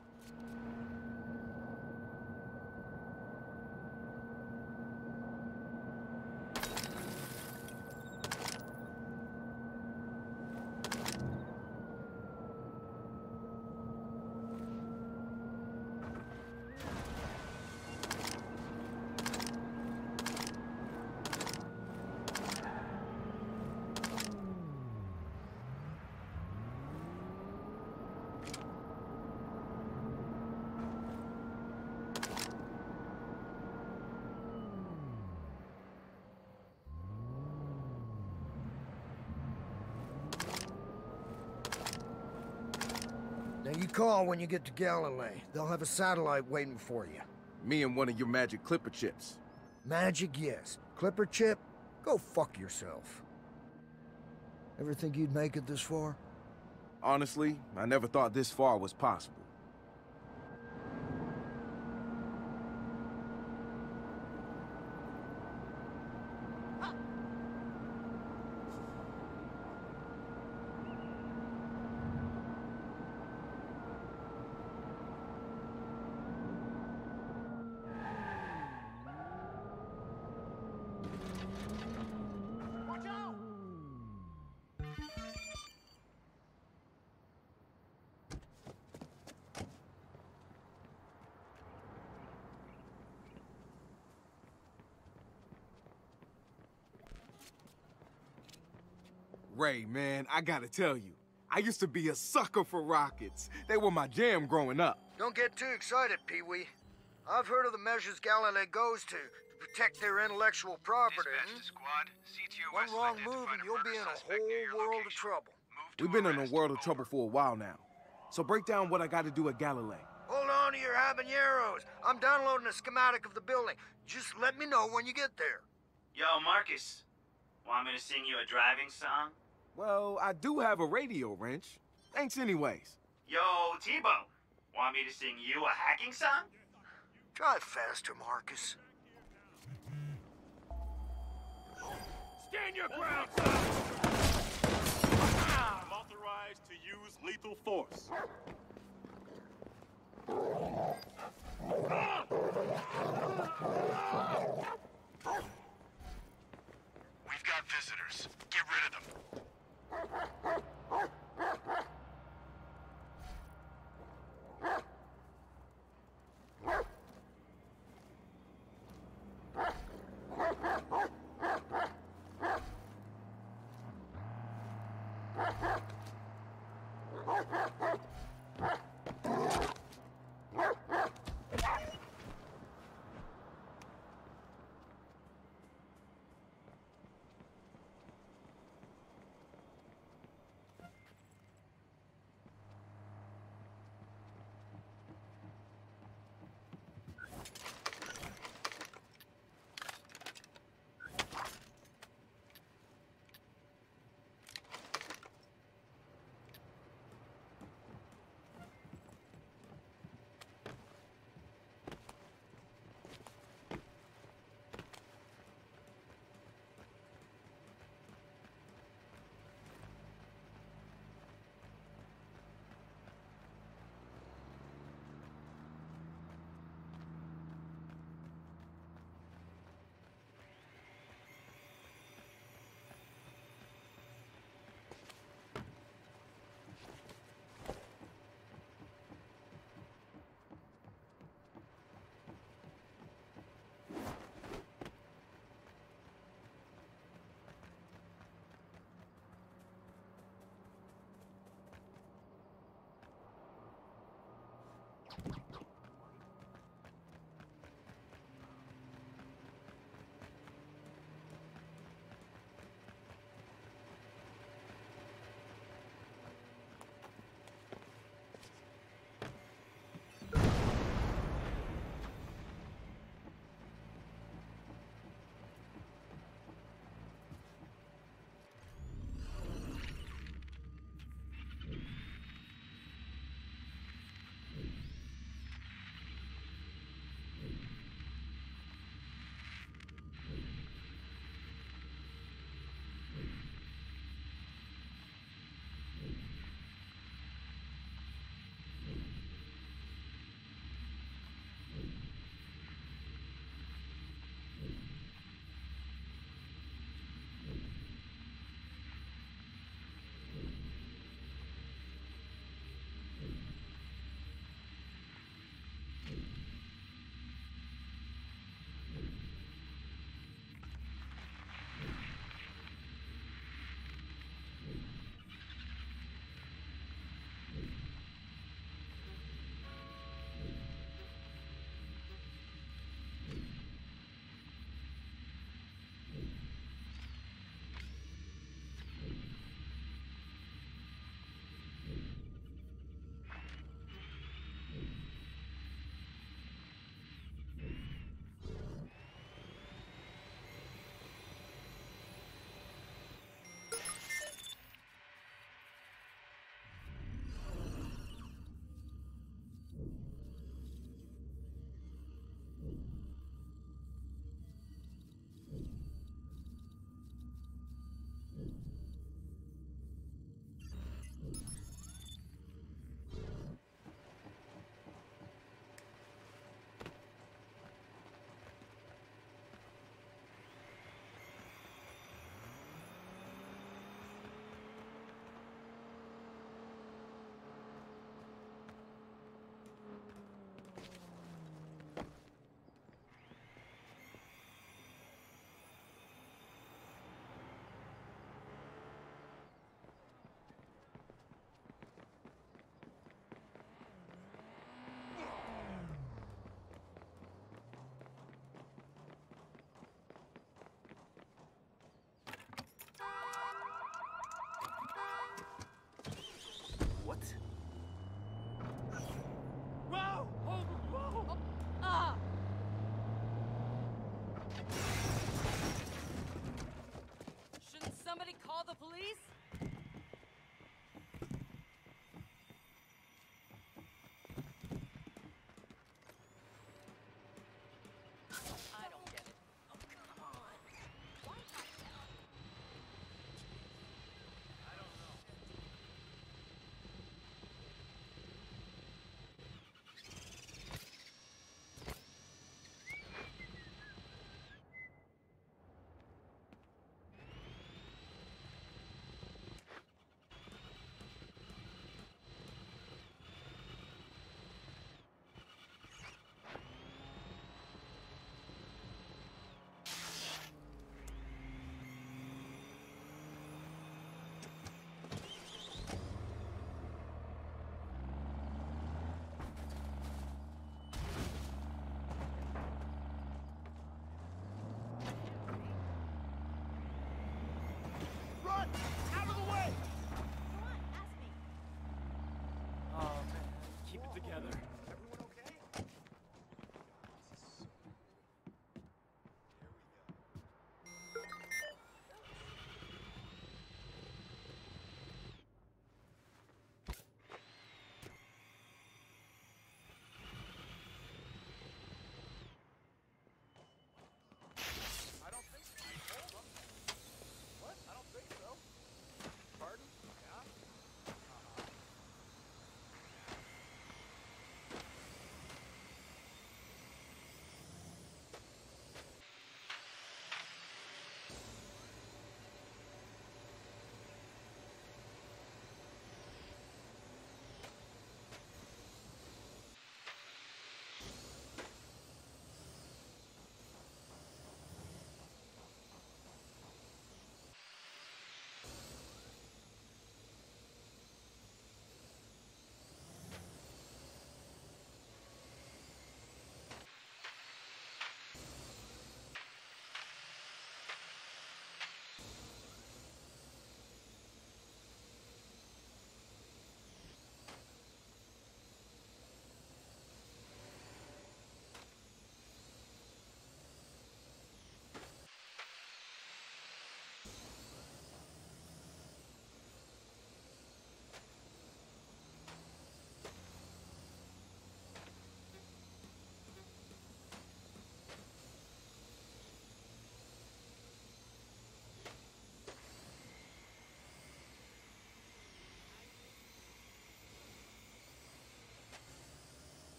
Now you call when you get to Galilee. They'll have a satellite waiting for you. Me and one of your magic clipper chips. Magic, yes. Clipper chip? Go fuck yourself. Ever think you'd make it this far? Honestly, I never thought this far was possible. Ray, man, I gotta tell you, I used to be a sucker for rockets. They were my jam growing up. Don't get too excited, Pee-wee. I've heard of the measures Galilee goes to to protect their intellectual property. Dispatch to squad. C T O One West wrong identified move and a you'll murder be in a suspect near your whole world of location. trouble. We've been in a world of trouble for a while now. So break down what I gotta do at Galilee. Hold on to your habaneros. I'm downloading a schematic of the building. Just let me know when you get there. Yo, Marcus, want me to sing you a driving song? Well, I do have a radio, Wrench. Thanks anyways. Yo, T-Bone, want me to sing you a hacking song? Drive faster, Marcus. Stand your ground, son! I'm authorized to use lethal force. We've got visitors. Get rid of them.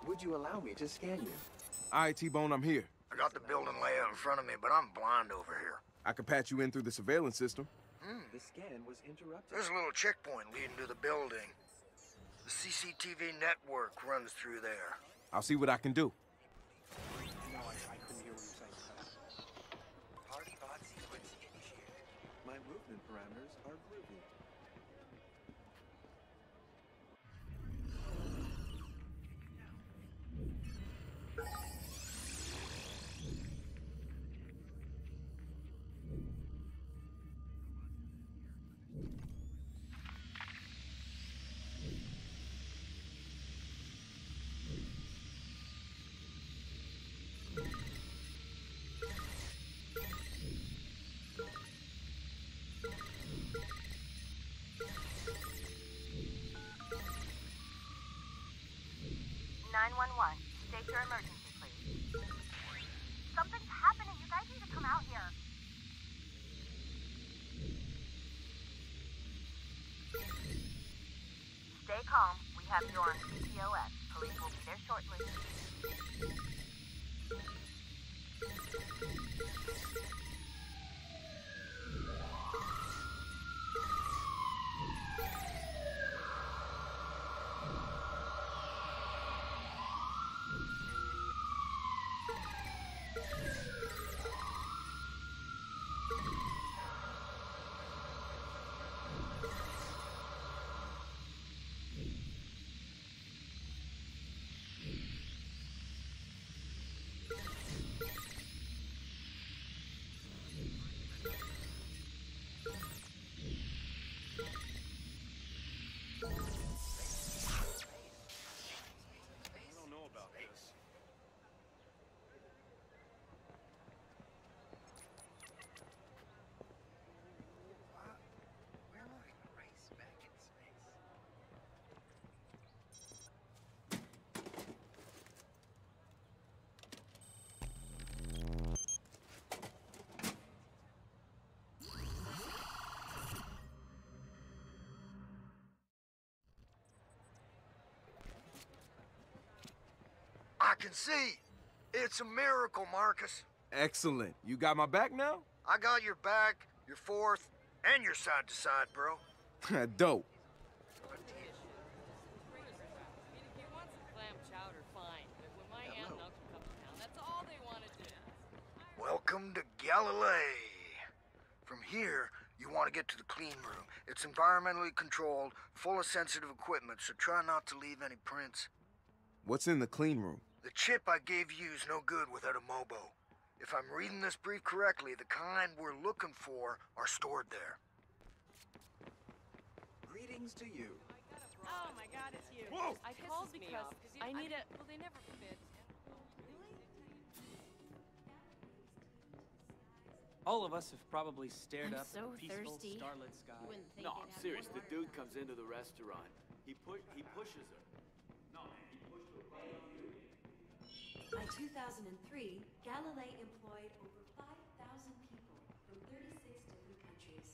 Would you allow me to scan you? All right, T-Bone, I'm here. I got the building layout in front of me, but I'm blind over here. I can patch you in through the surveillance system. Hmm. The scan was interrupted. There's a little checkpoint leading to the building. The C C T V network runs through there. I'll see what I can do. No, I, I couldn't hear what you were saying. Party bot sequence initiated. My movement parameters are groovy. nine one one, state your emergency, please. Something's happening. You guys need to come out here. Stay calm. We have you on C P O S. Police will be there shortly. I can see. It's a miracle, Marcus. Excellent. You got my back now? I got your back, your fourth, and your side to side, bro. Dope. Welcome to Galilee. From here, you want to get to the clean room. It's environmentally controlled, full of sensitive equipment, so try not to leave any prints. What's in the clean room? The chip I gave you is no good without a Mobo. If I'm reading this brief correctly, the kind we're looking for are stored there. Greetings to you. Oh my god, it's you. Whoa! I called because I need a. Well, they never forbid. All of us have probably stared I'm up so at the peaceful, thirsty. starlit sky. You wouldn't think No, you'd I'm have serious. one The more. dude comes into the restaurant. He pu he pushes her. No, he pushed her right on you. By two thousand three, Galilee employed over five thousand people from thirty-six different countries.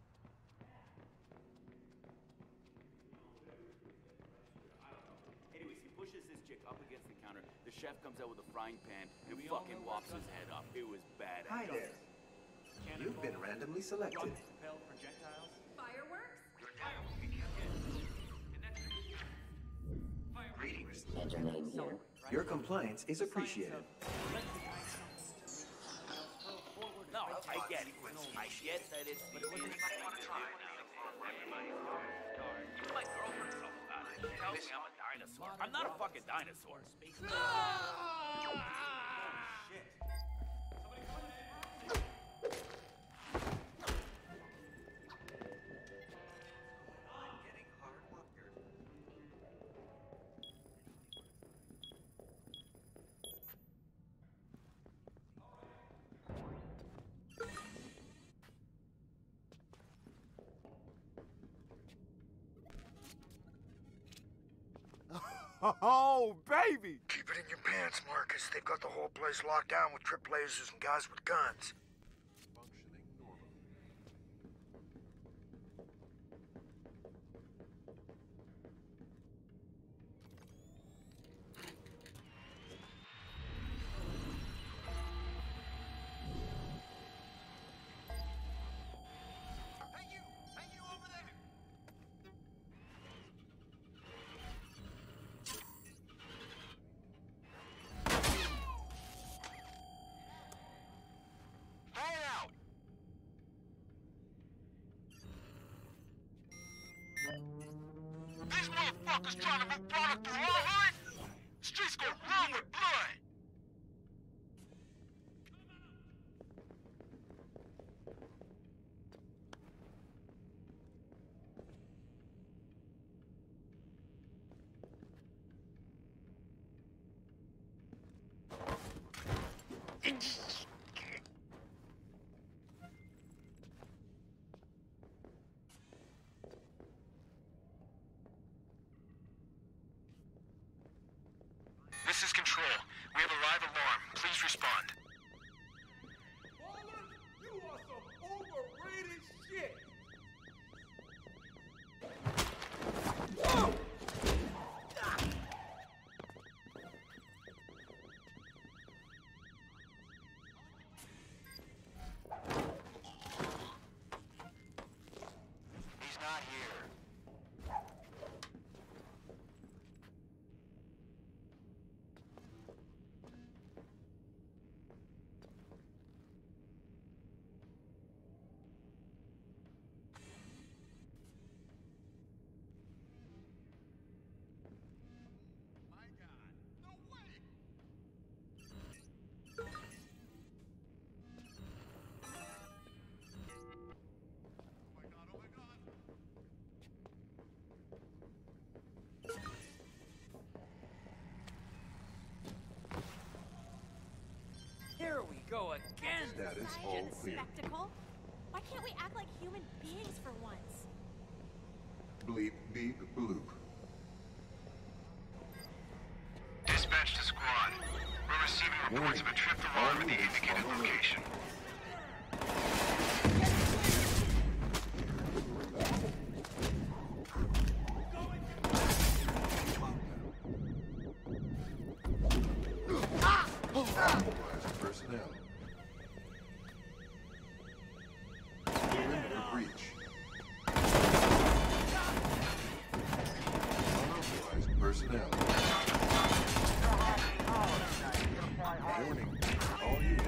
Anyways, he pushes this chick up against the counter. The chef comes out with a frying pan and fucking whops his head off. It was badass. Hi there. You've been randomly selected. Projectiles. Fireworks? Greetings. Your compliance is appreciated. No, I get it. I get that it's the end. My girlfriend talks about it. She tells me I'm a dinosaur. I'm not a fucking dinosaur. Oh, baby! Keep it in your pants, Marcus. They've got the whole place locked down with trip lasers and guys with guns. motherfuckers trying to move product through our hood? Streets go run with blood. This is Control. We have a live alarm. Please respond. Ballers, you are some overrated shit. Whoa! He's not here. Here we go again. Status all clear. Spectacle? Why can't we act like human beings for once? Bleep, beep, bloop. Dispatch to squad. We're receiving reports of a tripped alarm at the indicated location. Unauthorized personnel. Perimeter breach. Unauthorized personnel. Warning. All units.